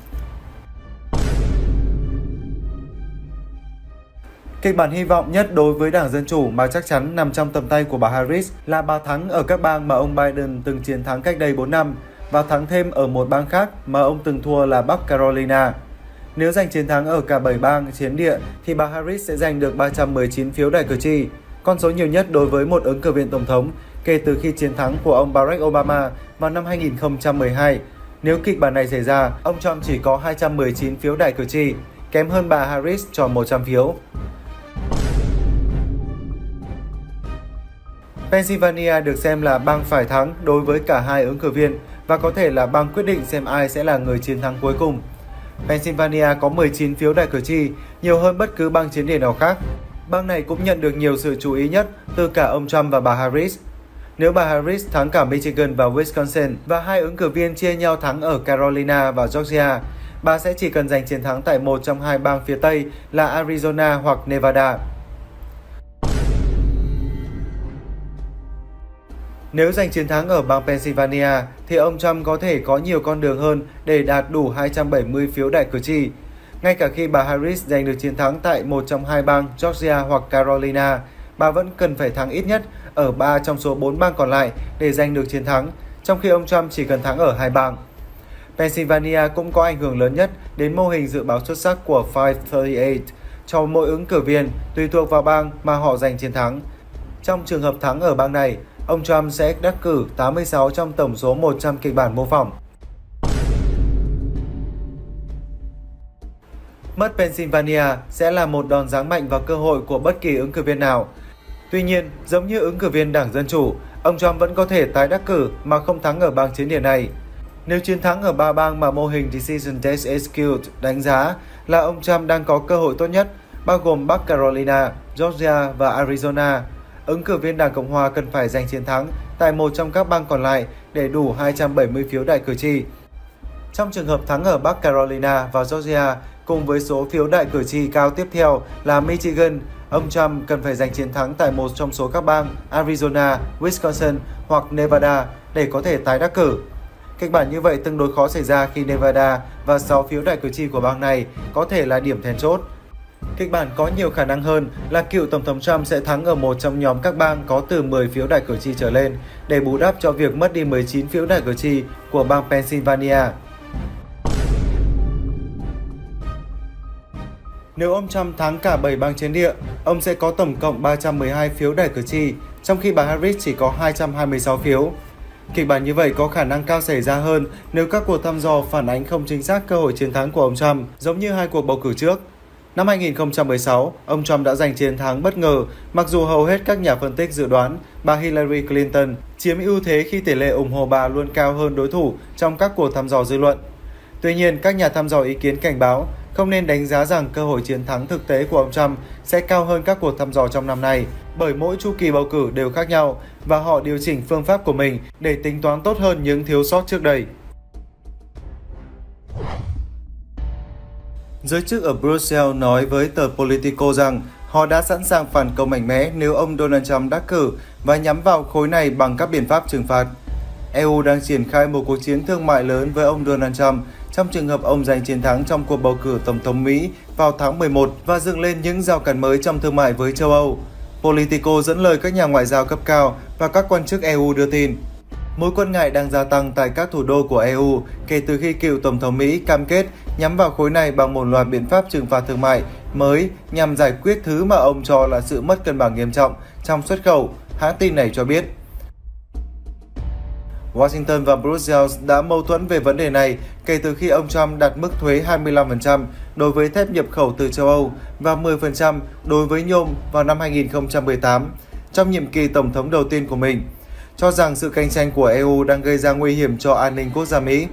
Kịch bản hy vọng nhất đối với Đảng Dân Chủ mà chắc chắn nằm trong tầm tay của bà Harris là bà thắng ở các bang mà ông Biden từng chiến thắng cách đây bốn năm và thắng thêm ở một bang khác mà ông từng thua là Bắc Carolina. Nếu giành chiến thắng ở cả bảy bang chiến địa thì bà Harris sẽ giành được ba trăm mười chín phiếu đại cử tri, con số nhiều nhất đối với một ứng cử viên tổng thống kể từ khi chiến thắng của ông Barack Obama vào năm hai nghìn không trăm mười hai. Nếu kịch bản này xảy ra, ông Trump chỉ có hai trăm mười chín phiếu đại cử tri, kém hơn bà Harris tròn một trăm phiếu. Pennsylvania được xem là bang phải thắng đối với cả hai ứng cử viên và có thể là bang quyết định xem ai sẽ là người chiến thắng cuối cùng. Pennsylvania có mười chín phiếu đại cử tri, nhiều hơn bất cứ bang chiến địa nào khác. Bang này cũng nhận được nhiều sự chú ý nhất từ cả ông Trump và bà Harris. Nếu bà Harris thắng cả Michigan và Wisconsin và hai ứng cử viên chia nhau thắng ở Carolina và Georgia, bà sẽ chỉ cần giành chiến thắng tại một trong hai bang phía Tây là Arizona hoặc Nevada. Nếu giành chiến thắng ở bang Pennsylvania thì ông Trump có thể có nhiều con đường hơn để đạt đủ hai trăm bảy mươi phiếu đại cử tri. Ngay cả khi bà Harris giành được chiến thắng tại một trong hai bang Georgia hoặc Carolina, bà vẫn cần phải thắng ít nhất ở ba trong số bốn bang còn lại để giành được chiến thắng, trong khi ông Trump chỉ cần thắng ở hai bang. Pennsylvania cũng có ảnh hưởng lớn nhất đến mô hình dự báo xuất sắc của năm ba tám cho mỗi ứng cử viên tùy thuộc vào bang mà họ giành chiến thắng. Trong trường hợp thắng ở bang này, ông Trump sẽ đắc cử tám mươi sáu trong tổng số một trăm kịch bản mô phỏng. Mất Pennsylvania sẽ là một đòn giáng mạnh vào cơ hội của bất kỳ ứng cử viên nào. Tuy nhiên, giống như ứng cử viên Đảng Dân Chủ, ông Trump vẫn có thể tái đắc cử mà không thắng ở bang chiến địa này. Nếu chiến thắng ở ba bang mà mô hình Decision Desk Execute đánh giá là ông Trump đang có cơ hội tốt nhất, bao gồm Bắc Carolina, Georgia và Arizona, ứng cử viên Đảng Cộng Hòa cần phải giành chiến thắng tại một trong các bang còn lại để đủ hai trăm bảy mươi phiếu đại cử tri. Trong trường hợp thắng ở Bắc Carolina và Georgia, cùng với số phiếu đại cử tri cao tiếp theo là Michigan, ông Trump cần phải giành chiến thắng tại một trong số các bang Arizona, Wisconsin hoặc Nevada để có thể tái đắc cử. Kịch bản như vậy tương đối khó xảy ra khi Nevada và sáu phiếu đại cử tri của bang này có thể là điểm then chốt. Kịch bản có nhiều khả năng hơn là cựu Tổng thống Trump sẽ thắng ở một trong nhóm các bang có từ mười phiếu đại cử tri trở lên để bù đắp cho việc mất đi mười chín phiếu đại cử tri của bang Pennsylvania. Nếu ông Trump thắng cả bảy bang chiến địa, ông sẽ có tổng cộng ba trăm mười hai phiếu đại cử tri, trong khi bà Harris chỉ có hai trăm hai mươi sáu phiếu. Kịch bản như vậy có khả năng cao xảy ra hơn nếu các cuộc thăm dò phản ánh không chính xác cơ hội chiến thắng của ông Trump, giống như hai cuộc bầu cử trước. Năm hai nghìn không trăm mười sáu, ông Trump đã giành chiến thắng bất ngờ, mặc dù hầu hết các nhà phân tích dự đoán bà Hillary Clinton chiếm ưu thế khi tỷ lệ ủng hộ bà luôn cao hơn đối thủ trong các cuộc thăm dò dư luận. Tuy nhiên, các nhà thăm dò ý kiến cảnh báo không nên đánh giá rằng cơ hội chiến thắng thực tế của ông Trump sẽ cao hơn các cuộc thăm dò trong năm nay, bởi mỗi chu kỳ bầu cử đều khác nhau và họ điều chỉnh phương pháp của mình để tính toán tốt hơn những thiếu sót trước đây. Giới chức ở Brussels nói với tờ Politico rằng họ đã sẵn sàng phản công mạnh mẽ nếu ông Donald Trump đắc cử và nhắm vào khối này bằng các biện pháp trừng phạt. e u đang triển khai một cuộc chiến thương mại lớn với ông Donald Trump trong trường hợp ông giành chiến thắng trong cuộc bầu cử Tổng thống Mỹ vào tháng mười một và dựng lên những rào cản mới trong thương mại với châu Âu. Politico dẫn lời các nhà ngoại giao cấp cao và các quan chức e u đưa tin. Mối quan ngại đang gia tăng tại các thủ đô của e u kể từ khi cựu Tổng thống Mỹ cam kết nhắm vào khối này bằng một loạt biện pháp trừng phạt thương mại mới nhằm giải quyết thứ mà ông cho là sự mất cân bằng nghiêm trọng trong xuất khẩu, hãng tin này cho biết. Washington và Brussels đã mâu thuẫn về vấn đề này kể từ khi ông Trump đặt mức thuế hai mươi lăm phần trăm đối với thép nhập khẩu từ châu Âu và mười phần trăm đối với nhôm vào năm hai nghìn không trăm mười tám, trong nhiệm kỳ Tổng thống đầu tiên của mình, cho rằng sự cạnh tranh của e u đang gây ra nguy hiểm cho an ninh quốc gia Mỹ.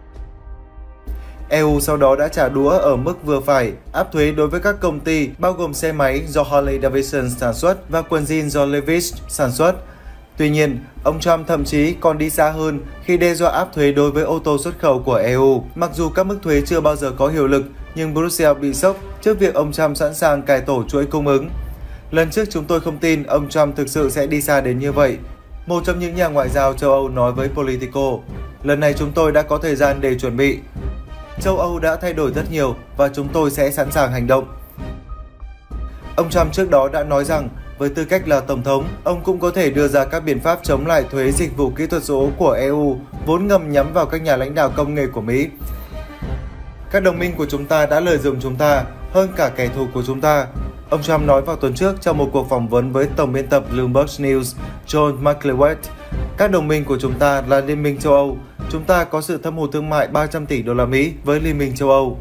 e u sau đó đã trả đũa ở mức vừa phải, áp thuế đối với các công ty bao gồm xe máy do Harley Davidson sản xuất và quần jean do Levi's sản xuất. Tuy nhiên, ông Trump thậm chí còn đi xa hơn khi đe dọa áp thuế đối với ô tô xuất khẩu của e u. Mặc dù các mức thuế chưa bao giờ có hiệu lực, nhưng Brussels bị sốc trước việc ông Trump sẵn sàng cải tổ chuỗi cung ứng. Lần trước chúng tôi không tin ông Trump thực sự sẽ đi xa đến như vậy, một trong những nhà ngoại giao châu Âu nói với Politico. Lần này chúng tôi đã có thời gian để chuẩn bị. Châu Âu đã thay đổi rất nhiều và chúng tôi sẽ sẵn sàng hành động. Ông Trump trước đó đã nói rằng với tư cách là Tổng thống, ông cũng có thể đưa ra các biện pháp chống lại thuế dịch vụ kỹ thuật số của e u, vốn ngầm nhắm vào các nhà lãnh đạo công nghệ của Mỹ. Các đồng minh của chúng ta đã lợi dụng chúng ta hơn cả kẻ thù của chúng ta, ông Trump nói vào tuần trước trong một cuộc phỏng vấn với tổng biên tập Bloomberg News John McLeod. Các đồng minh của chúng ta là Liên minh châu Âu. Chúng ta có sự thâm hụt thương mại ba trăm tỷ đô la Mỹ với Liên minh châu Âu.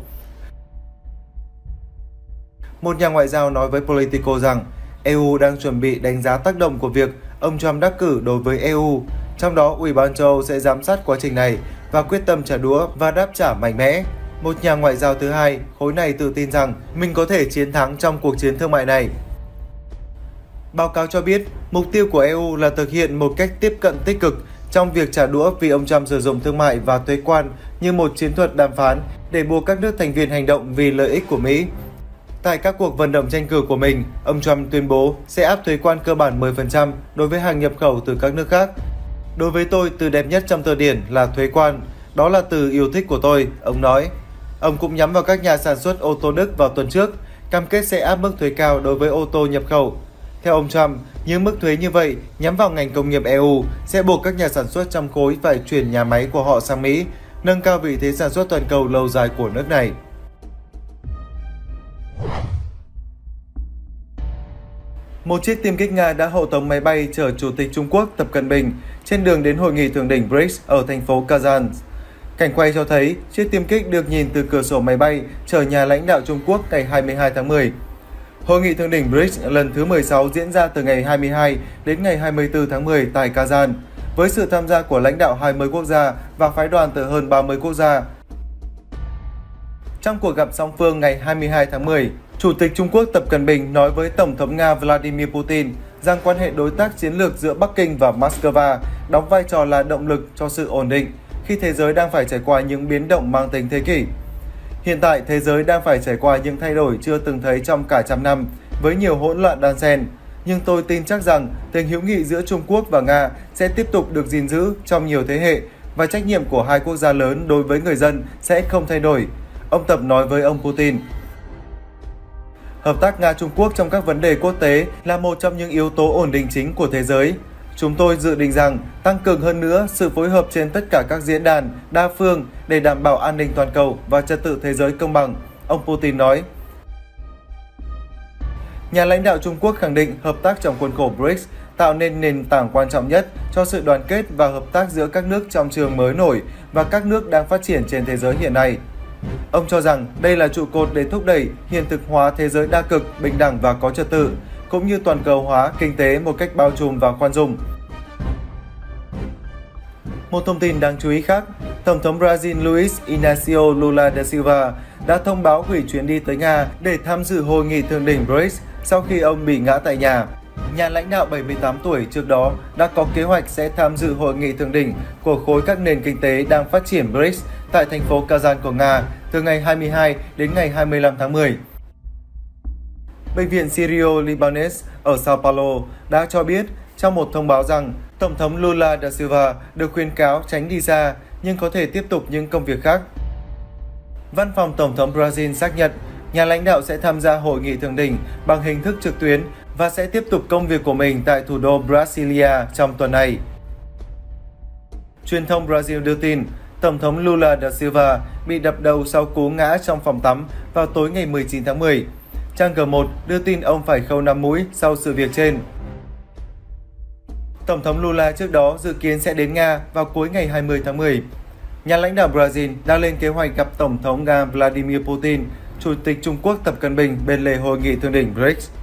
Một nhà ngoại giao nói với Politico rằng e u đang chuẩn bị đánh giá tác động của việc ông Trump đắc cử đối với e u. Trong đó, Ủy ban châu Âu sẽ giám sát quá trình này và quyết tâm trả đũa và đáp trả mạnh mẽ. Một nhà ngoại giao thứ hai, khối này tự tin rằng mình có thể chiến thắng trong cuộc chiến thương mại này. Báo cáo cho biết, mục tiêu của e u là thực hiện một cách tiếp cận tích cực trong việc trả đũa vì ông Trump sử dụng thương mại và thuế quan như một chiến thuật đàm phán để buộc các nước thành viên hành động vì lợi ích của Mỹ. Tại các cuộc vận động tranh cử của mình, ông Trump tuyên bố sẽ áp thuế quan cơ bản mười phần trăm đối với hàng nhập khẩu từ các nước khác. Đối với tôi, từ đẹp nhất trong từ điển là thuế quan. Đó là từ yêu thích của tôi, ông nói. Ông cũng nhắm vào các nhà sản xuất ô tô Đức vào tuần trước, cam kết sẽ áp mức thuế cao đối với ô tô nhập khẩu. Theo ông Trump, những mức thuế như vậy nhắm vào ngành công nghiệp e u sẽ buộc các nhà sản xuất trong khối phải chuyển nhà máy của họ sang Mỹ, nâng cao vị thế sản xuất toàn cầu lâu dài của nước này. Một chiếc tiêm kích Nga đã hộ tống máy bay chở Chủ tịch Trung Quốc Tập Cận Bình trên đường đến hội nghị thượng đỉnh bê rê i xê ở thành phố Kazan. Cảnh quay cho thấy chiếc tiêm kích được nhìn từ cửa sổ máy bay chở nhà lãnh đạo Trung Quốc ngày hai mươi hai tháng mười. Hội nghị thượng đỉnh bê rê i xê lần thứ mười sáu diễn ra từ ngày hai mươi hai đến ngày hai mươi tư tháng mười tại Kazan, với sự tham gia của lãnh đạo hai mươi quốc gia và phái đoàn từ hơn ba mươi quốc gia. Trong cuộc gặp song phương ngày hai mươi hai tháng mười, Chủ tịch Trung Quốc Tập Cận Bình nói với Tổng thống Nga Vladimir Putin rằng quan hệ đối tác chiến lược giữa Bắc Kinh và Moscow đóng vai trò là động lực cho sự ổn định khi thế giới đang phải trải qua những biến động mang tính thế kỷ. Hiện tại, thế giới đang phải trải qua những thay đổi chưa từng thấy trong cả trăm năm, với nhiều hỗn loạn đan xen. Nhưng tôi tin chắc rằng tình hữu nghị giữa Trung Quốc và Nga sẽ tiếp tục được gìn giữ trong nhiều thế hệ và trách nhiệm của hai quốc gia lớn đối với người dân sẽ không thay đổi, ông Tập nói với ông Putin. Hợp tác Nga-Trung Quốc trong các vấn đề quốc tế là một trong những yếu tố ổn định chính của thế giới. Chúng tôi dự định rằng tăng cường hơn nữa sự phối hợp trên tất cả các diễn đàn, đa phương để đảm bảo an ninh toàn cầu và trật tự thế giới công bằng, ông Putin nói. Nhà lãnh đạo Trung Quốc khẳng định hợp tác trong khuôn khổ bê rê i xê tạo nên nền tảng quan trọng nhất cho sự đoàn kết và hợp tác giữa các nước trong trường mới nổi và các nước đang phát triển trên thế giới hiện nay. Ông cho rằng đây là trụ cột để thúc đẩy hiện thực hóa thế giới đa cực, bình đẳng và có trật tự, cũng như toàn cầu hóa kinh tế một cách bao trùm và khoan dung. Một thông tin đáng chú ý khác, Tổng thống Brazil Luiz Inácio Lula da Silva đã thông báo hủy chuyến đi tới Nga để tham dự hội nghị thượng đỉnh bê rê i xê sau khi ông bị ngã tại nhà. Nhà lãnh đạo bảy mươi tám tuổi trước đó đã có kế hoạch sẽ tham dự hội nghị thượng đỉnh của khối các nền kinh tế đang phát triển bê rê i xê tại thành phố Kazan của Nga từ ngày hai mươi hai đến ngày hai mươi lăm tháng mười. Bệnh viện Syrio-Libanese ở Sao Paulo đã cho biết trong một thông báo rằng Tổng thống Lula da Silva được khuyến cáo tránh đi xa nhưng có thể tiếp tục những công việc khác. Văn phòng Tổng thống Brazil xác nhận nhà lãnh đạo sẽ tham gia hội nghị thượng đỉnh bằng hình thức trực tuyến và sẽ tiếp tục công việc của mình tại thủ đô Brasilia trong tuần này. Truyền thông Brazil đưa tin, Tổng thống Lula da Silva bị đập đầu sau cú ngã trong phòng tắm vào tối ngày mười chín tháng mười. Trang G một đưa tin ông phải khâu năm mũi sau sự việc trên. Tổng thống Lula trước đó dự kiến sẽ đến Nga vào cuối ngày hai mươi tháng mười. Nhà lãnh đạo Brazil đang lên kế hoạch gặp Tổng thống Nga Vladimir Putin, Chủ tịch Trung Quốc Tập Cận Bình bên lề hội nghị thượng đỉnh bê rê i xê.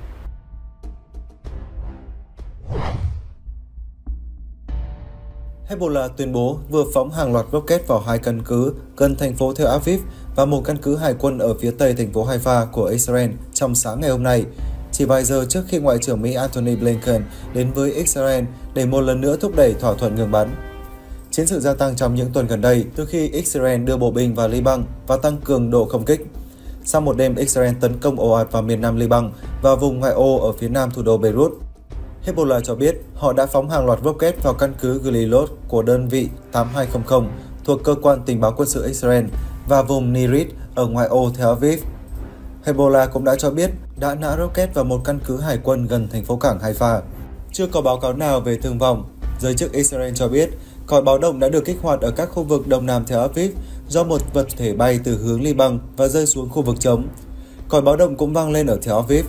Hezbollah tuyên bố vừa phóng hàng loạt rocket vào hai căn cứ gần thành phố Tel Aviv và một căn cứ hải quân ở phía tây thành phố Haifa của Israel trong sáng ngày hôm nay. chỉ vài giờ trước khi Ngoại trưởng Mỹ Antony Blinken đến với Israel để một lần nữa thúc đẩy thỏa thuận ngừng bắn. Chiến sự gia tăng trong những tuần gần đây từ khi Israel đưa bộ binh vào Liban và tăng cường độ không kích. Sau một đêm Israel tấn công ồ ạt vào miền nam Liban và vùng ngoại ô ở phía nam thủ đô Beirut, Hezbollah cho biết họ đã phóng hàng loạt rocket vào căn cứ Glilot của đơn vị tám hai không không thuộc cơ quan tình báo quân sự Israel và vùng Nirit ở ngoại ô Tel Aviv. Hezbollah cũng đã cho biết đã nã rocket vào một căn cứ hải quân gần thành phố cảng Haifa. Chưa có báo cáo nào về thương vong. Giới chức Israel cho biết còi báo động đã được kích hoạt ở các khu vực đông nam Tel Aviv do một vật thể bay từ hướng Liban và rơi xuống khu vực trống. Còi báo động cũng vang lên ở Tel Aviv.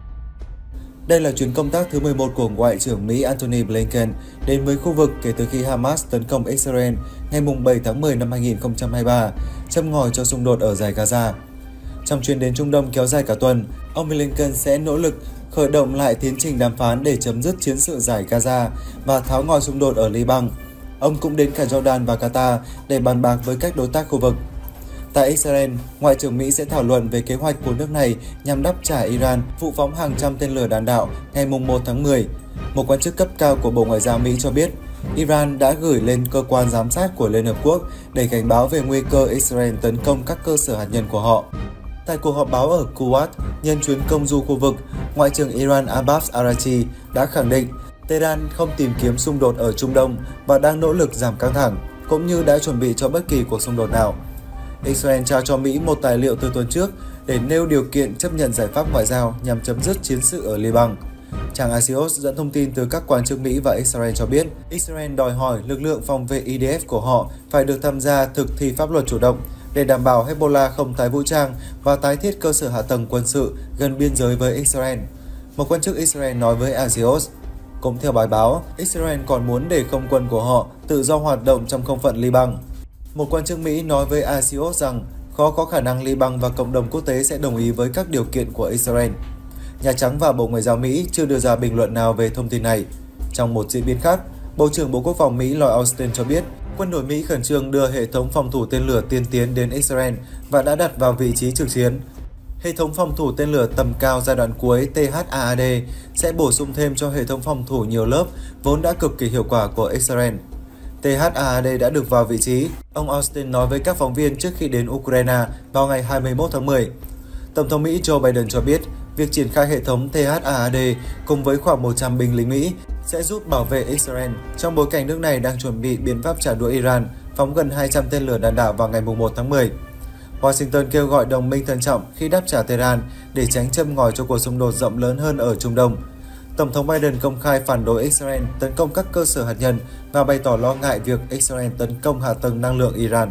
Đây là chuyến công tác thứ mười một của Ngoại trưởng Mỹ Antony Blinken đến với khu vực kể từ khi Hamas tấn công Israel ngày bảy tháng mười năm hai nghìn không trăm hai mươi ba, châm ngòi cho xung đột ở dải Gaza. Trong chuyến đến Trung Đông kéo dài cả tuần, ông Blinken sẽ nỗ lực khởi động lại tiến trình đàm phán để chấm dứt chiến sự dải Gaza và tháo ngòi xung đột ở Liban. Ông cũng đến cả Jordan và Qatar để bàn bạc với các đối tác khu vực. Tại Israel, Ngoại trưởng Mỹ sẽ thảo luận về kế hoạch của nước này nhằm đáp trả Iran vụ phóng hàng trăm tên lửa đạn đạo ngày một tháng mười. Một quan chức cấp cao của Bộ Ngoại giao Mỹ cho biết, Iran đã gửi lên cơ quan giám sát của Liên Hợp Quốc để cảnh báo về nguy cơ Israel tấn công các cơ sở hạt nhân của họ. Tại cuộc họp báo ở Kuwait, nhân chuyến công du khu vực, Ngoại trưởng Iran Abbas Araghchi đã khẳng định Tehran không tìm kiếm xung đột ở Trung Đông và đang nỗ lực giảm căng thẳng, cũng như đã chuẩn bị cho bất kỳ cuộc xung đột nào. Israel trao cho Mỹ một tài liệu từ tuần trước để nêu điều kiện chấp nhận giải pháp ngoại giao nhằm chấm dứt chiến sự ở Liban. Trang Axios dẫn thông tin từ các quan chức Mỹ và Israel cho biết, Israel đòi hỏi lực lượng phòng vệ I D F của họ phải được tham gia thực thi pháp luật chủ động để đảm bảo Hezbollah không tái vũ trang và tái thiết cơ sở hạ tầng quân sự gần biên giới với Israel. Một quan chức Israel nói với Axios. Cũng theo bài báo, Israel còn muốn để không quân của họ tự do hoạt động trong không phận Liban. Một quan chức Mỹ nói với Axios rằng khó có khả năng Liban và cộng đồng quốc tế sẽ đồng ý với các điều kiện của Israel. Nhà Trắng và Bộ Ngoại giao Mỹ chưa đưa ra bình luận nào về thông tin này. Trong một diễn biến khác, Bộ trưởng Bộ Quốc phòng Mỹ Lloyd Austin cho biết quân đội Mỹ khẩn trương đưa hệ thống phòng thủ tên lửa tiên tiến đến Israel và đã đặt vào vị trí trực chiến. Hệ thống phòng thủ tên lửa tầm cao giai đoạn cuối T H A A D sẽ bổ sung thêm cho hệ thống phòng thủ nhiều lớp vốn đã cực kỳ hiệu quả của Israel. T H A A D đã được vào vị trí, ông Austin nói với các phóng viên trước khi đến Ukraine vào ngày hai mươi mốt tháng mười. Tổng thống Mỹ Joe Biden cho biết việc triển khai hệ thống T H A A D cùng với khoảng một trăm binh lính Mỹ sẽ giúp bảo vệ Israel trong bối cảnh nước này đang chuẩn bị biện pháp trả đũa Iran phóng gần hai trăm tên lửa đạn đạo vào ngày một tháng mười. Washington kêu gọi đồng minh thận trọng khi đáp trả Tehran để tránh châm ngòi cho cuộc xung đột rộng lớn hơn ở Trung Đông. Tổng thống Biden công khai phản đối Israel tấn công các cơ sở hạt nhân và bày tỏ lo ngại việc Israel tấn công hạ tầng năng lượng Iran.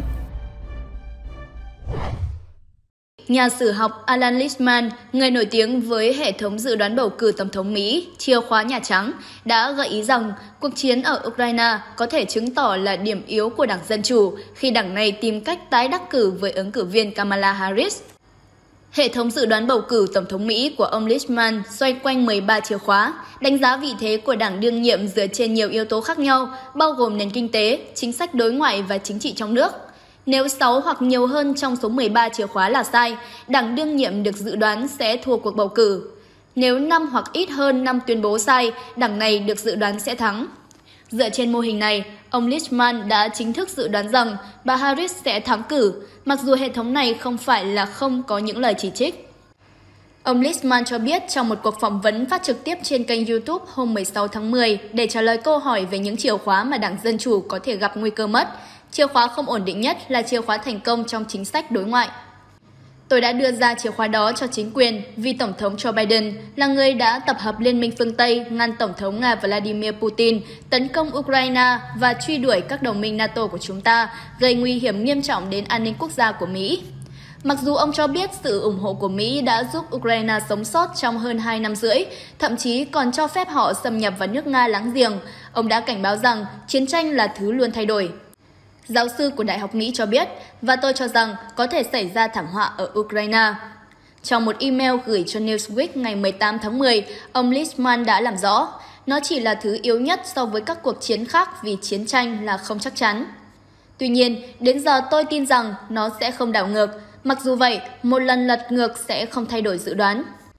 Nhà sử học Alan Lichtman, người nổi tiếng với hệ thống dự đoán bầu cử Tổng thống Mỹ, chìa khóa Nhà Trắng, đã gợi ý rằng cuộc chiến ở Ukraine có thể chứng tỏ là điểm yếu của Đảng Dân Chủ khi đảng này tìm cách tái đắc cử với ứng cử viên Kamala Harris. Hệ thống dự đoán bầu cử Tổng thống Mỹ của ông Lichtman xoay quanh mười ba chìa khóa, đánh giá vị thế của đảng đương nhiệm dựa trên nhiều yếu tố khác nhau, bao gồm nền kinh tế, chính sách đối ngoại và chính trị trong nước. Nếu sáu hoặc nhiều hơn trong số mười ba chìa khóa là sai, đảng đương nhiệm được dự đoán sẽ thua cuộc bầu cử. Nếu năm hoặc ít hơn năm tuyên bố sai, đảng này được dự đoán sẽ thắng. Dựa trên mô hình này, ông Lichtman đã chính thức dự đoán rằng bà Harris sẽ thắng cử, mặc dù hệ thống này không phải là không có những lời chỉ trích. Ông Lichtman cho biết trong một cuộc phỏng vấn phát trực tiếp trên kênh YouTube hôm mười sáu tháng mười để trả lời câu hỏi về những chìa khóa mà Đảng Dân Chủ có thể gặp nguy cơ mất, chìa khóa không ổn định nhất là chìa khóa thành công trong chính sách đối ngoại. Tôi đã đưa ra chìa khóa đó cho chính quyền vì Tổng thống Joe Biden là người đã tập hợp Liên minh phương Tây ngăn Tổng thống Nga Vladimir Putin tấn công Ukraine và truy đuổi các đồng minh NATO của chúng ta, gây nguy hiểm nghiêm trọng đến an ninh quốc gia của Mỹ. Mặc dù ông cho biết sự ủng hộ của Mỹ đã giúp Ukraine sống sót trong hơn hai năm rưỡi, thậm chí còn cho phép họ xâm nhập vào nước Nga láng giềng, ông đã cảnh báo rằng chiến tranh là thứ luôn thay đổi. Giáo sư của Đại học Mỹ cho biết, và tôi cho rằng có thể xảy ra thảm họa ở Ukraine. Trong một email gửi cho Newsweek ngày mười tám tháng mười, ông Lichtman đã làm rõ, nó chỉ là thứ yếu nhất so với các cuộc chiến khác vì chiến tranh là không chắc chắn. Tuy nhiên, đến giờ tôi tin rằng nó sẽ không đảo ngược, mặc dù vậy, một lần lật ngược sẽ không thay đổi dự đoán.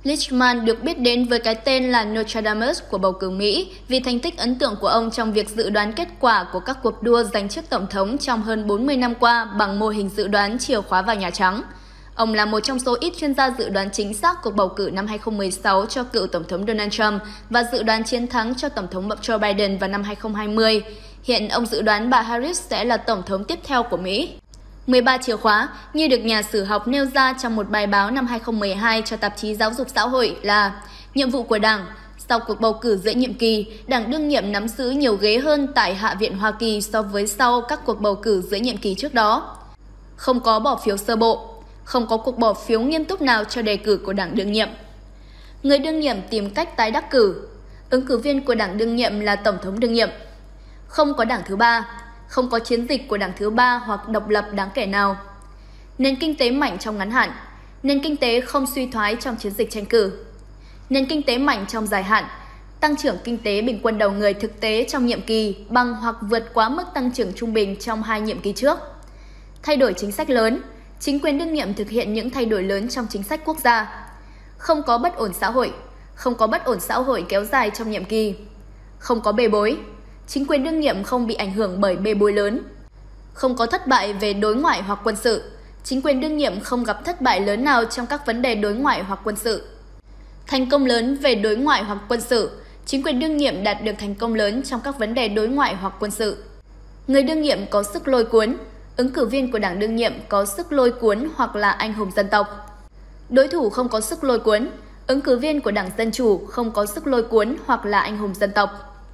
Lichtman được biết đến với cái tên là Nostradamus của bầu cử Mỹ vì thành tích ấn tượng của ông trong việc dự đoán kết quả của các cuộc đua giành chức tổng thống trong hơn bốn mươi năm qua bằng mô hình dự đoán chìa khóa vào Nhà Trắng. Ông là một trong số ít chuyên gia dự đoán chính xác cuộc bầu cử năm hai không một sáu cho cựu Tổng thống Donald Trump và dự đoán chiến thắng cho Tổng thống Joe Biden vào năm hai không hai không. Hiện ông dự đoán bà Harris sẽ là Tổng thống tiếp theo của Mỹ. mười ba chìa khóa, như được nhà sử học nêu ra trong một bài báo năm hai không một hai cho tạp chí Giáo dục Xã hội là nhiệm vụ của Đảng. Sau cuộc bầu cử giữa nhiệm kỳ, Đảng đương nhiệm nắm giữ nhiều ghế hơn tại Hạ viện Hoa Kỳ so với sau các cuộc bầu cử giữa nhiệm kỳ trước đó. Không có bỏ phiếu sơ bộ. Không có cuộc bỏ phiếu nghiêm túc nào cho đề cử của đảng đương nhiệm. Người đương nhiệm tìm cách tái đắc cử. Ứng cử viên của đảng đương nhiệm là Tổng thống đương nhiệm. Không có đảng thứ ba. Không có chiến dịch của đảng thứ ba hoặc độc lập đáng kể nào. Nền kinh tế mạnh trong ngắn hạn. Nền kinh tế không suy thoái trong chiến dịch tranh cử. Nền kinh tế mạnh trong dài hạn. Tăng trưởng kinh tế bình quân đầu người thực tế trong nhiệm kỳ bằng hoặc vượt quá mức tăng trưởng trung bình trong hai nhiệm kỳ trước. Thay đổi chính sách lớn. Chính quyền đương nhiệm thực hiện những thay đổi lớn trong chính sách quốc gia. Không có bất ổn xã hội. Không có bất ổn xã hội kéo dài trong nhiệm kỳ. Không có bê bối. Chính quyền đương nhiệm không bị ảnh hưởng bởi bê bối lớn. Không có thất bại về đối ngoại hoặc quân sự. Chính quyền đương nhiệm không gặp thất bại lớn nào trong các vấn đề đối ngoại hoặc quân sự. Thành công lớn về đối ngoại hoặc quân sự. Chính quyền đương nhiệm đạt được thành công lớn trong các vấn đề đối ngoại hoặc quân sự. Người đương nhiệm có sức lôi cuốn. Ứng cử viên của đảng đương nhiệm có sức lôi cuốn hoặc là anh hùng dân tộc. Đối thủ không có sức lôi cuốn. Ứng cử viên của đảng Dân Chủ không có sức lôi cuốn hoặc là anh hùng dân tộc.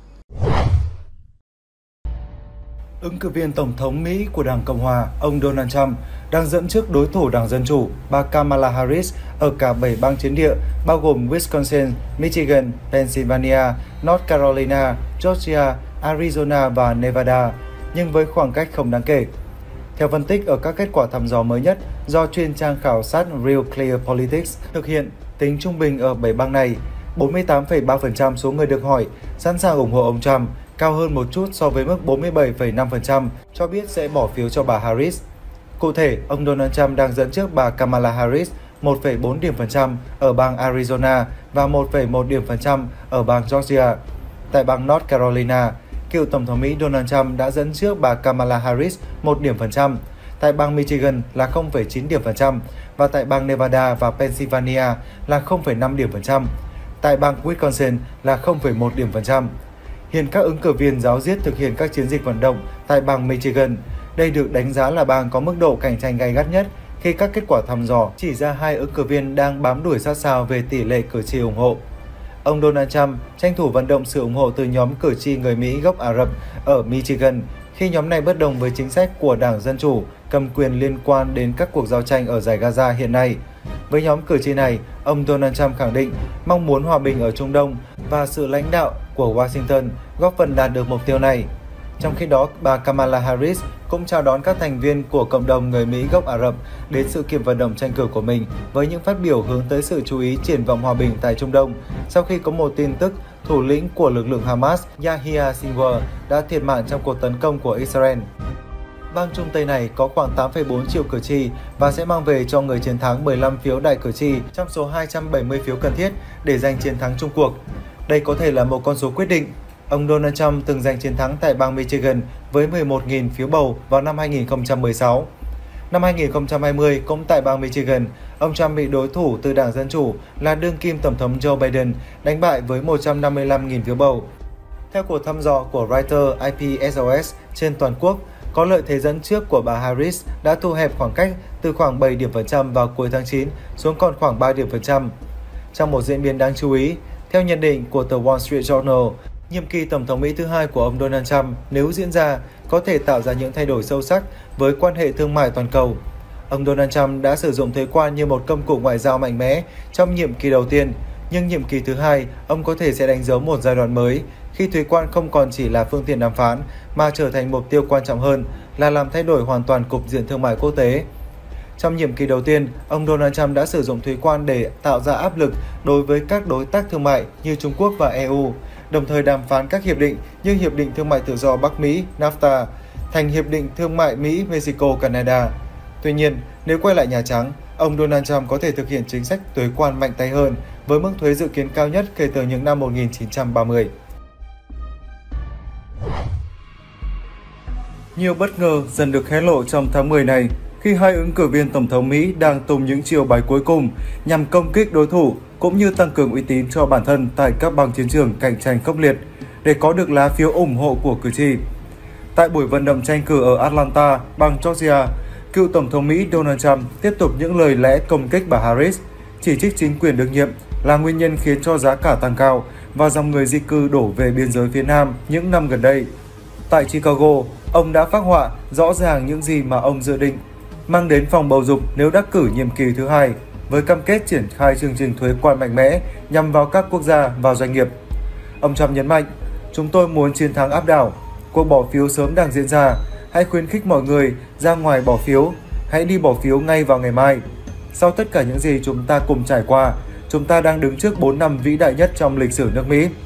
Ứng cử viên Tổng thống Mỹ của Đảng Cộng Hòa, ông Donald Trump, đang dẫn trước đối thủ Đảng Dân Chủ, bà Kamala Harris, ở cả bảy bang chiến địa, bao gồm Wisconsin, Michigan, Pennsylvania, North Carolina, Georgia, Arizona và Nevada, nhưng với khoảng cách không đáng kể. Theo phân tích ở các kết quả thăm dò mới nhất do chuyên trang khảo sát Real Clear Politics thực hiện, tính trung bình ở bảy bang này, bốn mươi tám phẩy ba phần trăm số người được hỏi sẵn sàng ủng hộ ông Trump, cao hơn một chút so với mức bốn mươi bảy phẩy năm phần trăm cho biết sẽ bỏ phiếu cho bà Harris. Cụ thể, ông Donald Trump đang dẫn trước bà Kamala Harris một phẩy bốn điểm phần trăm ở bang Arizona và một phẩy một điểm phần trăm ở bang Georgia. Tại bang North Carolina, cựu Tổng thống Mỹ Donald Trump đã dẫn trước bà Kamala Harris một điểm phần trăm, tại bang Michigan là không phẩy chín điểm phần trăm và tại bang Nevada và Pennsylvania là không phẩy năm điểm phần trăm, tại bang Wisconsin là không phẩy một điểm phần trăm. Hiện các ứng cử viên ráo riết thực hiện các chiến dịch vận động tại bang Michigan. Đây được đánh giá là bang có mức độ cạnh tranh gay gắt nhất khi các kết quả thăm dò chỉ ra hai ứng cử viên đang bám đuổi sát sao về tỷ lệ cử tri ủng hộ. Ông Donald Trump tranh thủ vận động sự ủng hộ từ nhóm cử tri người Mỹ gốc Ả Rập ở Michigan khi nhóm này bất đồng với chính sách của Đảng Dân Chủ cầm quyền liên quan đến các cuộc giao tranh ở Dải Gaza hiện nay. Với nhóm cử tri này, ông Donald Trump khẳng định mong muốn hòa bình ở Trung Đông và sự lãnh đạo của Washington góp phần đạt được mục tiêu này. Trong khi đó, bà Kamala Harris cũng chào đón các thành viên của cộng đồng người Mỹ gốc Ả Rập đến sự kiện vận động tranh cử của mình với những phát biểu hướng tới sự chú ý triển vọng hòa bình tại Trung Đông sau khi có một tin tức thủ lĩnh của lực lượng Hamas Yahya Sinwar đã thiệt mạng trong cuộc tấn công của Israel. Bang Trung Tây này có khoảng tám phẩy bốn triệu cử tri và sẽ mang về cho người chiến thắng mười lăm phiếu đại cử tri trong số hai trăm bảy mươi phiếu cần thiết để giành chiến thắng chung cuộc. Đây có thể là một con số quyết định. Ông Donald Trump từng giành chiến thắng tại bang Michigan với mười một nghìn phiếu bầu vào năm hai nghìn không trăm mười sáu. Năm hai nghìn không trăm hai mươi, cũng tại bang Michigan, ông Trump bị đối thủ từ Đảng Dân Chủ là đương kim Tổng thống Joe Biden đánh bại với một trăm năm mươi lăm nghìn phiếu bầu. Theo cuộc thăm dò của Reuters i pê ét o ét trên toàn quốc, có lợi thế dẫn trước của bà Harris đã thu hẹp khoảng cách từ khoảng bảy điểm phần trăm vào cuối tháng chín xuống còn khoảng ba điểm phần trăm. Trong một diễn biến đáng chú ý, theo nhận định của tờ Wall Street Journal, nhiệm kỳ Tổng thống Mỹ thứ hai của ông Donald Trump nếu diễn ra có thể tạo ra những thay đổi sâu sắc với quan hệ thương mại toàn cầu. Ông Donald Trump đã sử dụng thuế quan như một công cụ ngoại giao mạnh mẽ trong nhiệm kỳ đầu tiên, nhưng nhiệm kỳ thứ hai, ông có thể sẽ đánh dấu một giai đoạn mới khi thuế quan không còn chỉ là phương tiện đàm phán mà trở thành mục tiêu quan trọng hơn là làm thay đổi hoàn toàn cục diện thương mại quốc tế. Trong nhiệm kỳ đầu tiên, ông Donald Trump đã sử dụng thuế quan để tạo ra áp lực đối với các đối tác thương mại như Trung Quốc và e u, đồng thời đàm phán các hiệp định như Hiệp định Thương mại Tự do Bắc Mỹ NAFTA thành Hiệp định Thương mại Mỹ-Mexico-Canada. Tuy nhiên, nếu quay lại Nhà Trắng, ông Donald Trump có thể thực hiện chính sách thuế quan mạnh tay hơn với mức thuế dự kiến cao nhất kể từ những năm một nghìn chín trăm ba mươi. Nhiều bất ngờ dần được hé lộ trong tháng mười này khi hai ứng cử viên Tổng thống Mỹ đang tung những chiêu bài cuối cùng nhằm công kích đối thủ cũng như tăng cường uy tín cho bản thân tại các bang chiến trường cạnh tranh khốc liệt để có được lá phiếu ủng hộ của cử tri. Tại buổi vận động tranh cử ở Atlanta, bang Georgia, cựu Tổng thống Mỹ Donald Trump tiếp tục những lời lẽ công kích bà Harris, chỉ trích chính quyền đương nhiệm là nguyên nhân khiến cho giá cả tăng cao và dòng người di cư đổ về biên giới phía Nam những năm gần đây. Tại Chicago, ông đã phác họa rõ ràng những gì mà ông dự định mang đến phòng bầu dục nếu đắc cử nhiệm kỳ thứ hai, với cam kết triển khai chương trình thuế quan mạnh mẽ nhằm vào các quốc gia và doanh nghiệp. Ông Trump nhấn mạnh, chúng tôi muốn chiến thắng áp đảo, cuộc bỏ phiếu sớm đang diễn ra, hãy khuyến khích mọi người ra ngoài bỏ phiếu, hãy đi bỏ phiếu ngay vào ngày mai. Sau tất cả những gì chúng ta cùng trải qua, chúng ta đang đứng trước bốn năm vĩ đại nhất trong lịch sử nước Mỹ.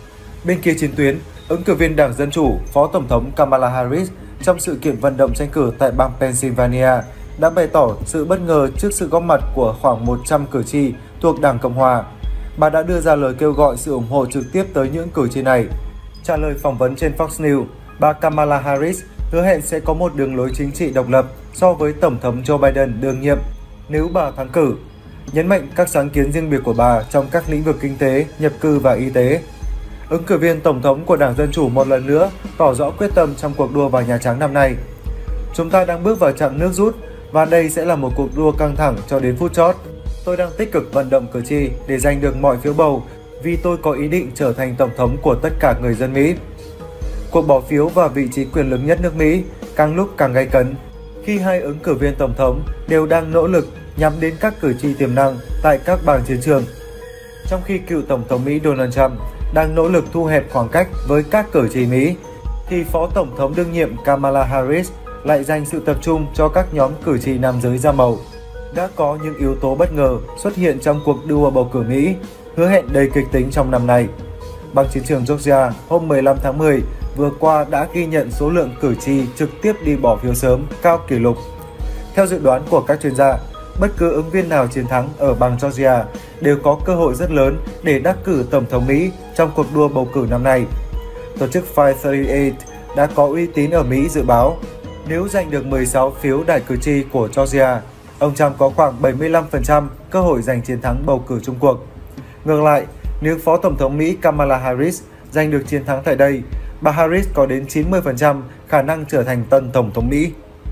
Bên kia chiến tuyến, ứng cử viên Đảng Dân Chủ, Phó Tổng thống Kamala Harris trong sự kiện vận động tranh cử tại bang Pennsylvania đã bày tỏ sự bất ngờ trước sự góp mặt của khoảng một trăm cử tri thuộc Đảng Cộng Hòa. Bà đã đưa ra lời kêu gọi sự ủng hộ trực tiếp tới những cử tri này. Trả lời phỏng vấn trên Fox News, bà Kamala Harris hứa hẹn sẽ có một đường lối chính trị độc lập so với Tổng thống Joe Biden đương nhiệm nếu bà thắng cử, nhấn mạnh các sáng kiến riêng biệt của bà trong các lĩnh vực kinh tế, nhập cư và y tế. Ứng cử viên Tổng thống của Đảng Dân Chủ một lần nữa tỏ rõ quyết tâm trong cuộc đua vào Nhà Trắng năm nay. Chúng ta đang bước vào chặng nước rút và đây sẽ là một cuộc đua căng thẳng cho đến phút chót. Tôi đang tích cực vận động cử tri để giành được mọi phiếu bầu vì tôi có ý định trở thành Tổng thống của tất cả người dân Mỹ. Cuộc bỏ phiếu vào vị trí quyền lực nhất nước Mỹ càng lúc càng gay cấn khi hai ứng cử viên Tổng thống đều đang nỗ lực nhắm đến các cử tri tiềm năng tại các bang chiến trường. Trong khi cựu Tổng thống Mỹ Donald Trump đang nỗ lực thu hẹp khoảng cách với các cử tri Mỹ, thì Phó Tổng thống đương nhiệm Kamala Harris lại dành sự tập trung cho các nhóm cử tri nam giới da màu. Đã có những yếu tố bất ngờ xuất hiện trong cuộc đua bầu cử Mỹ, hứa hẹn đầy kịch tính trong năm nay. Bang chiến trường Georgia hôm mười lăm tháng mười vừa qua đã ghi nhận số lượng cử tri trực tiếp đi bỏ phiếu sớm cao kỷ lục. Theo dự đoán của các chuyên gia, bất cứ ứng viên nào chiến thắng ở bang Georgia đều có cơ hội rất lớn để đắc cử Tổng thống Mỹ trong cuộc đua bầu cử năm nay. Tổ chức năm ba tám đã có uy tín ở Mỹ dự báo, nếu giành được mười sáu phiếu đại cử tri của Georgia, ông Trump có khoảng bảy mươi lăm phần trăm cơ hội giành chiến thắng bầu cử chung cuộc. Ngược lại, nếu Phó Tổng thống Mỹ Kamala Harris giành được chiến thắng tại đây, bà Harris có đến chín mươi phần trăm khả năng trở thành tân Tổng thống Mỹ.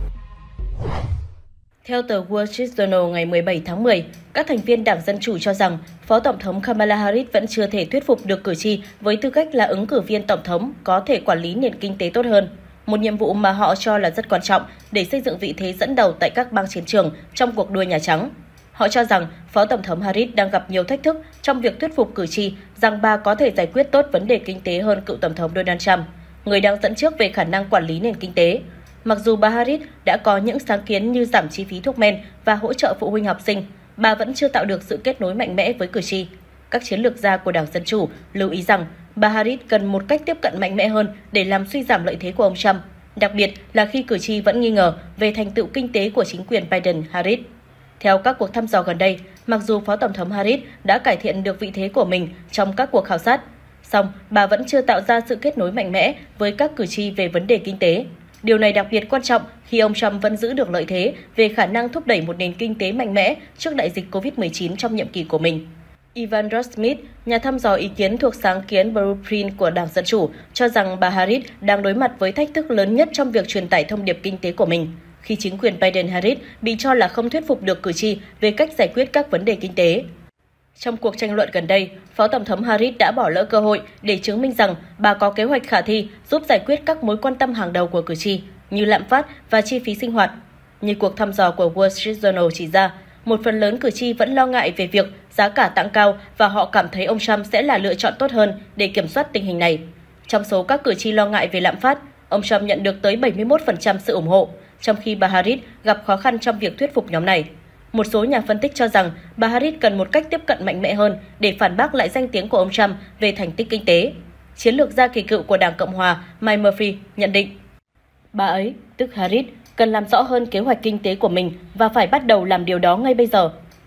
Theo tờ Wall Street Journal ngày mười bảy tháng mười, các thành viên Đảng Dân Chủ cho rằng Phó Tổng thống Kamala Harris vẫn chưa thể thuyết phục được cử tri với tư cách là ứng cử viên Tổng thống có thể quản lý nền kinh tế tốt hơn, một nhiệm vụ mà họ cho là rất quan trọng để xây dựng vị thế dẫn đầu tại các bang chiến trường trong cuộc đua Nhà Trắng. Họ cho rằng Phó Tổng thống Harris đang gặp nhiều thách thức trong việc thuyết phục cử tri rằng bà có thể giải quyết tốt vấn đề kinh tế hơn cựu Tổng thống Donald Trump, người đang dẫn trước về khả năng quản lý nền kinh tế. Mặc dù bà Harris đã có những sáng kiến như giảm chi phí thuốc men và hỗ trợ phụ huynh học sinh, bà vẫn chưa tạo được sự kết nối mạnh mẽ với cử tri. Các chiến lược gia của Đảng Dân Chủ lưu ý rằng bà Harris cần một cách tiếp cận mạnh mẽ hơn để làm suy giảm lợi thế của ông Trump, đặc biệt là khi cử tri vẫn nghi ngờ về thành tựu kinh tế của chính quyền Biden-Harris. Theo các cuộc thăm dò gần đây, mặc dù Phó Tổng thống Harris đã cải thiện được vị thế của mình trong các cuộc khảo sát, song bà vẫn chưa tạo ra sự kết nối mạnh mẽ với các cử tri về vấn đề kinh tế. Điều này đặc biệt quan trọng khi ông Trump vẫn giữ được lợi thế về khả năng thúc đẩy một nền kinh tế mạnh mẽ trước đại dịch covid mười chín trong nhiệm kỳ của mình. Ivan Ross-Smith, nhà thăm dò ý kiến thuộc sáng kiến Blueprint của Đảng Dân Chủ, cho rằng bà Harris đang đối mặt với thách thức lớn nhất trong việc truyền tải thông điệp kinh tế của mình, khi chính quyền Biden-Harris bị cho là không thuyết phục được cử tri về cách giải quyết các vấn đề kinh tế. Trong cuộc tranh luận gần đây, Phó Tổng thống Harris đã bỏ lỡ cơ hội để chứng minh rằng bà có kế hoạch khả thi giúp giải quyết các mối quan tâm hàng đầu của cử tri, như lạm phát và chi phí sinh hoạt. Như cuộc thăm dò của Wall Street Journal chỉ ra, một phần lớn cử tri vẫn lo ngại về việc giá cả tăng cao và họ cảm thấy ông Trump sẽ là lựa chọn tốt hơn để kiểm soát tình hình này. Trong số các cử tri lo ngại về lạm phát, ông Trump nhận được tới bảy mươi mốt phần trăm sự ủng hộ, trong khi bà Harris gặp khó khăn trong việc thuyết phục nhóm này. Một số nhà phân tích cho rằng bà Harris cần một cách tiếp cận mạnh mẽ hơn để phản bác lại danh tiếng của ông Trump về thành tích kinh tế. Chiến lược gia kỳ cựu của Đảng Cộng Hòa Mike Murphy nhận định, bà ấy, tức Harris, cần làm rõ hơn kế hoạch kinh tế của mình và phải bắt đầu làm điều đó ngay bây giờ.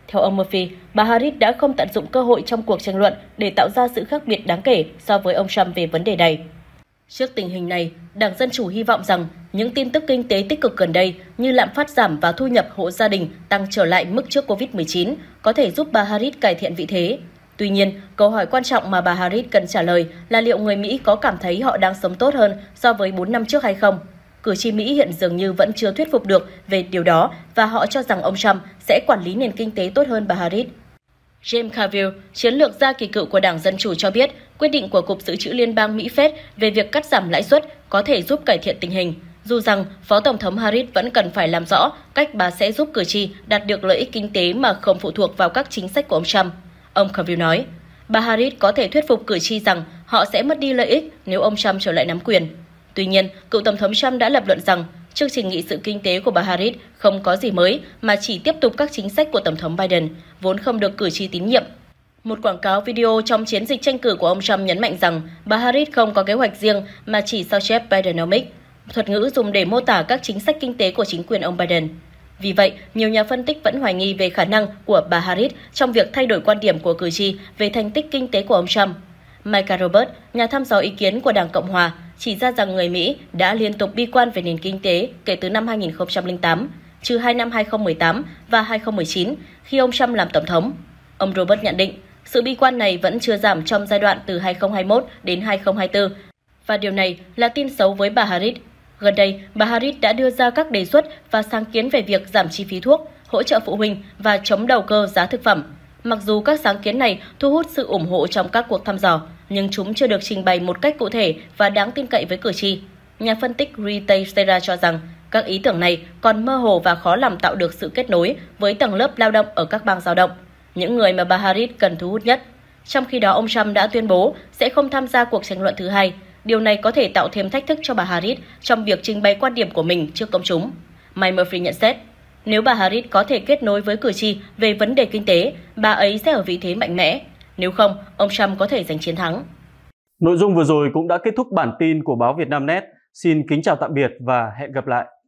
Theo ông Murphy, bà Harris đã không tận dụng cơ hội trong cuộc tranh luận để tạo ra sự khác biệt đáng kể so với ông Trump về vấn đề này. Trước tình hình này, Đảng Dân Chủ hy vọng rằng những tin tức kinh tế tích cực gần đây như lạm phát giảm và thu nhập hộ gia đình tăng trở lại mức trước covid mười chín có thể giúp bà Harris cải thiện vị thế. Tuy nhiên, câu hỏi quan trọng mà bà Harris cần trả lời là liệu người Mỹ có cảm thấy họ đang sống tốt hơn so với bốn năm trước hay không? Cử tri Mỹ hiện dường như vẫn chưa thuyết phục được về điều đó và họ cho rằng ông Trump sẽ quản lý nền kinh tế tốt hơn bà Harris. James Carville, chiến lược gia kỳ cựu của Đảng Dân Chủ cho biết quyết định của Cục Dự trữ Liên bang Mỹ Fed về việc cắt giảm lãi suất có thể giúp cải thiện tình hình, dù rằng Phó Tổng thống Harris vẫn cần phải làm rõ cách bà sẽ giúp cử tri đạt được lợi ích kinh tế mà không phụ thuộc vào các chính sách của ông Trump. Ông Carville nói, bà Harris có thể thuyết phục cử tri rằng họ sẽ mất đi lợi ích nếu ông Trump trở lại nắm quyền. Tuy nhiên, cựu Tổng thống Trump đã lập luận rằng chương trình nghị sự kinh tế của bà Harris không có gì mới mà chỉ tiếp tục các chính sách của Tổng thống Biden, vốn không được cử tri tín nhiệm. Một quảng cáo video trong chiến dịch tranh cử của ông Trump nhấn mạnh rằng bà Harris không có kế hoạch riêng mà chỉ sao chép Bidenomics, thuật ngữ dùng để mô tả các chính sách kinh tế của chính quyền ông Biden. Vì vậy, nhiều nhà phân tích vẫn hoài nghi về khả năng của bà Harris trong việc thay đổi quan điểm của cử tri về thành tích kinh tế của ông Trump. Micah Roberts, nhà thăm dò ý kiến của Đảng Cộng Hòa, chỉ ra rằng người Mỹ đã liên tục bi quan về nền kinh tế kể từ năm hai nghìn không trăm lẻ tám, trừ hai năm hai nghìn không trăm mười tám và hai nghìn không trăm mười chín khi ông Trump làm Tổng thống. Ông Roberts nhận định, sự bi quan này vẫn chưa giảm trong giai đoạn từ hai nghìn không trăm hai mươi mốt đến hai nghìn không trăm hai mươi tư, và điều này là tin xấu với bà Harris. Gần đây, bà Harris đã đưa ra các đề xuất và sáng kiến về việc giảm chi phí thuốc, hỗ trợ phụ huynh và chống đầu cơ giá thực phẩm. Mặc dù các sáng kiến này thu hút sự ủng hộ trong các cuộc thăm dò, nhưng chúng chưa được trình bày một cách cụ thể và đáng tin cậy với cử tri. Nhà phân tích Rita Stera cho rằng các ý tưởng này còn mơ hồ và khó làm tạo được sự kết nối với tầng lớp lao động ở các bang dao động, những người mà bà Harris cần thu hút nhất. Trong khi đó, ông Trump đã tuyên bố sẽ không tham gia cuộc tranh luận thứ hai. Điều này có thể tạo thêm thách thức cho bà Harris trong việc trình bày quan điểm của mình trước công chúng. Mike Murphy nhận xét, nếu bà Harris có thể kết nối với cử tri về vấn đề kinh tế, bà ấy sẽ ở vị thế mạnh mẽ. Nếu không, ông Trump có thể giành chiến thắng. Nội dung vừa rồi cũng đã kết thúc bản tin của báo Vietnamnet. Xin kính chào tạm biệt và hẹn gặp lại.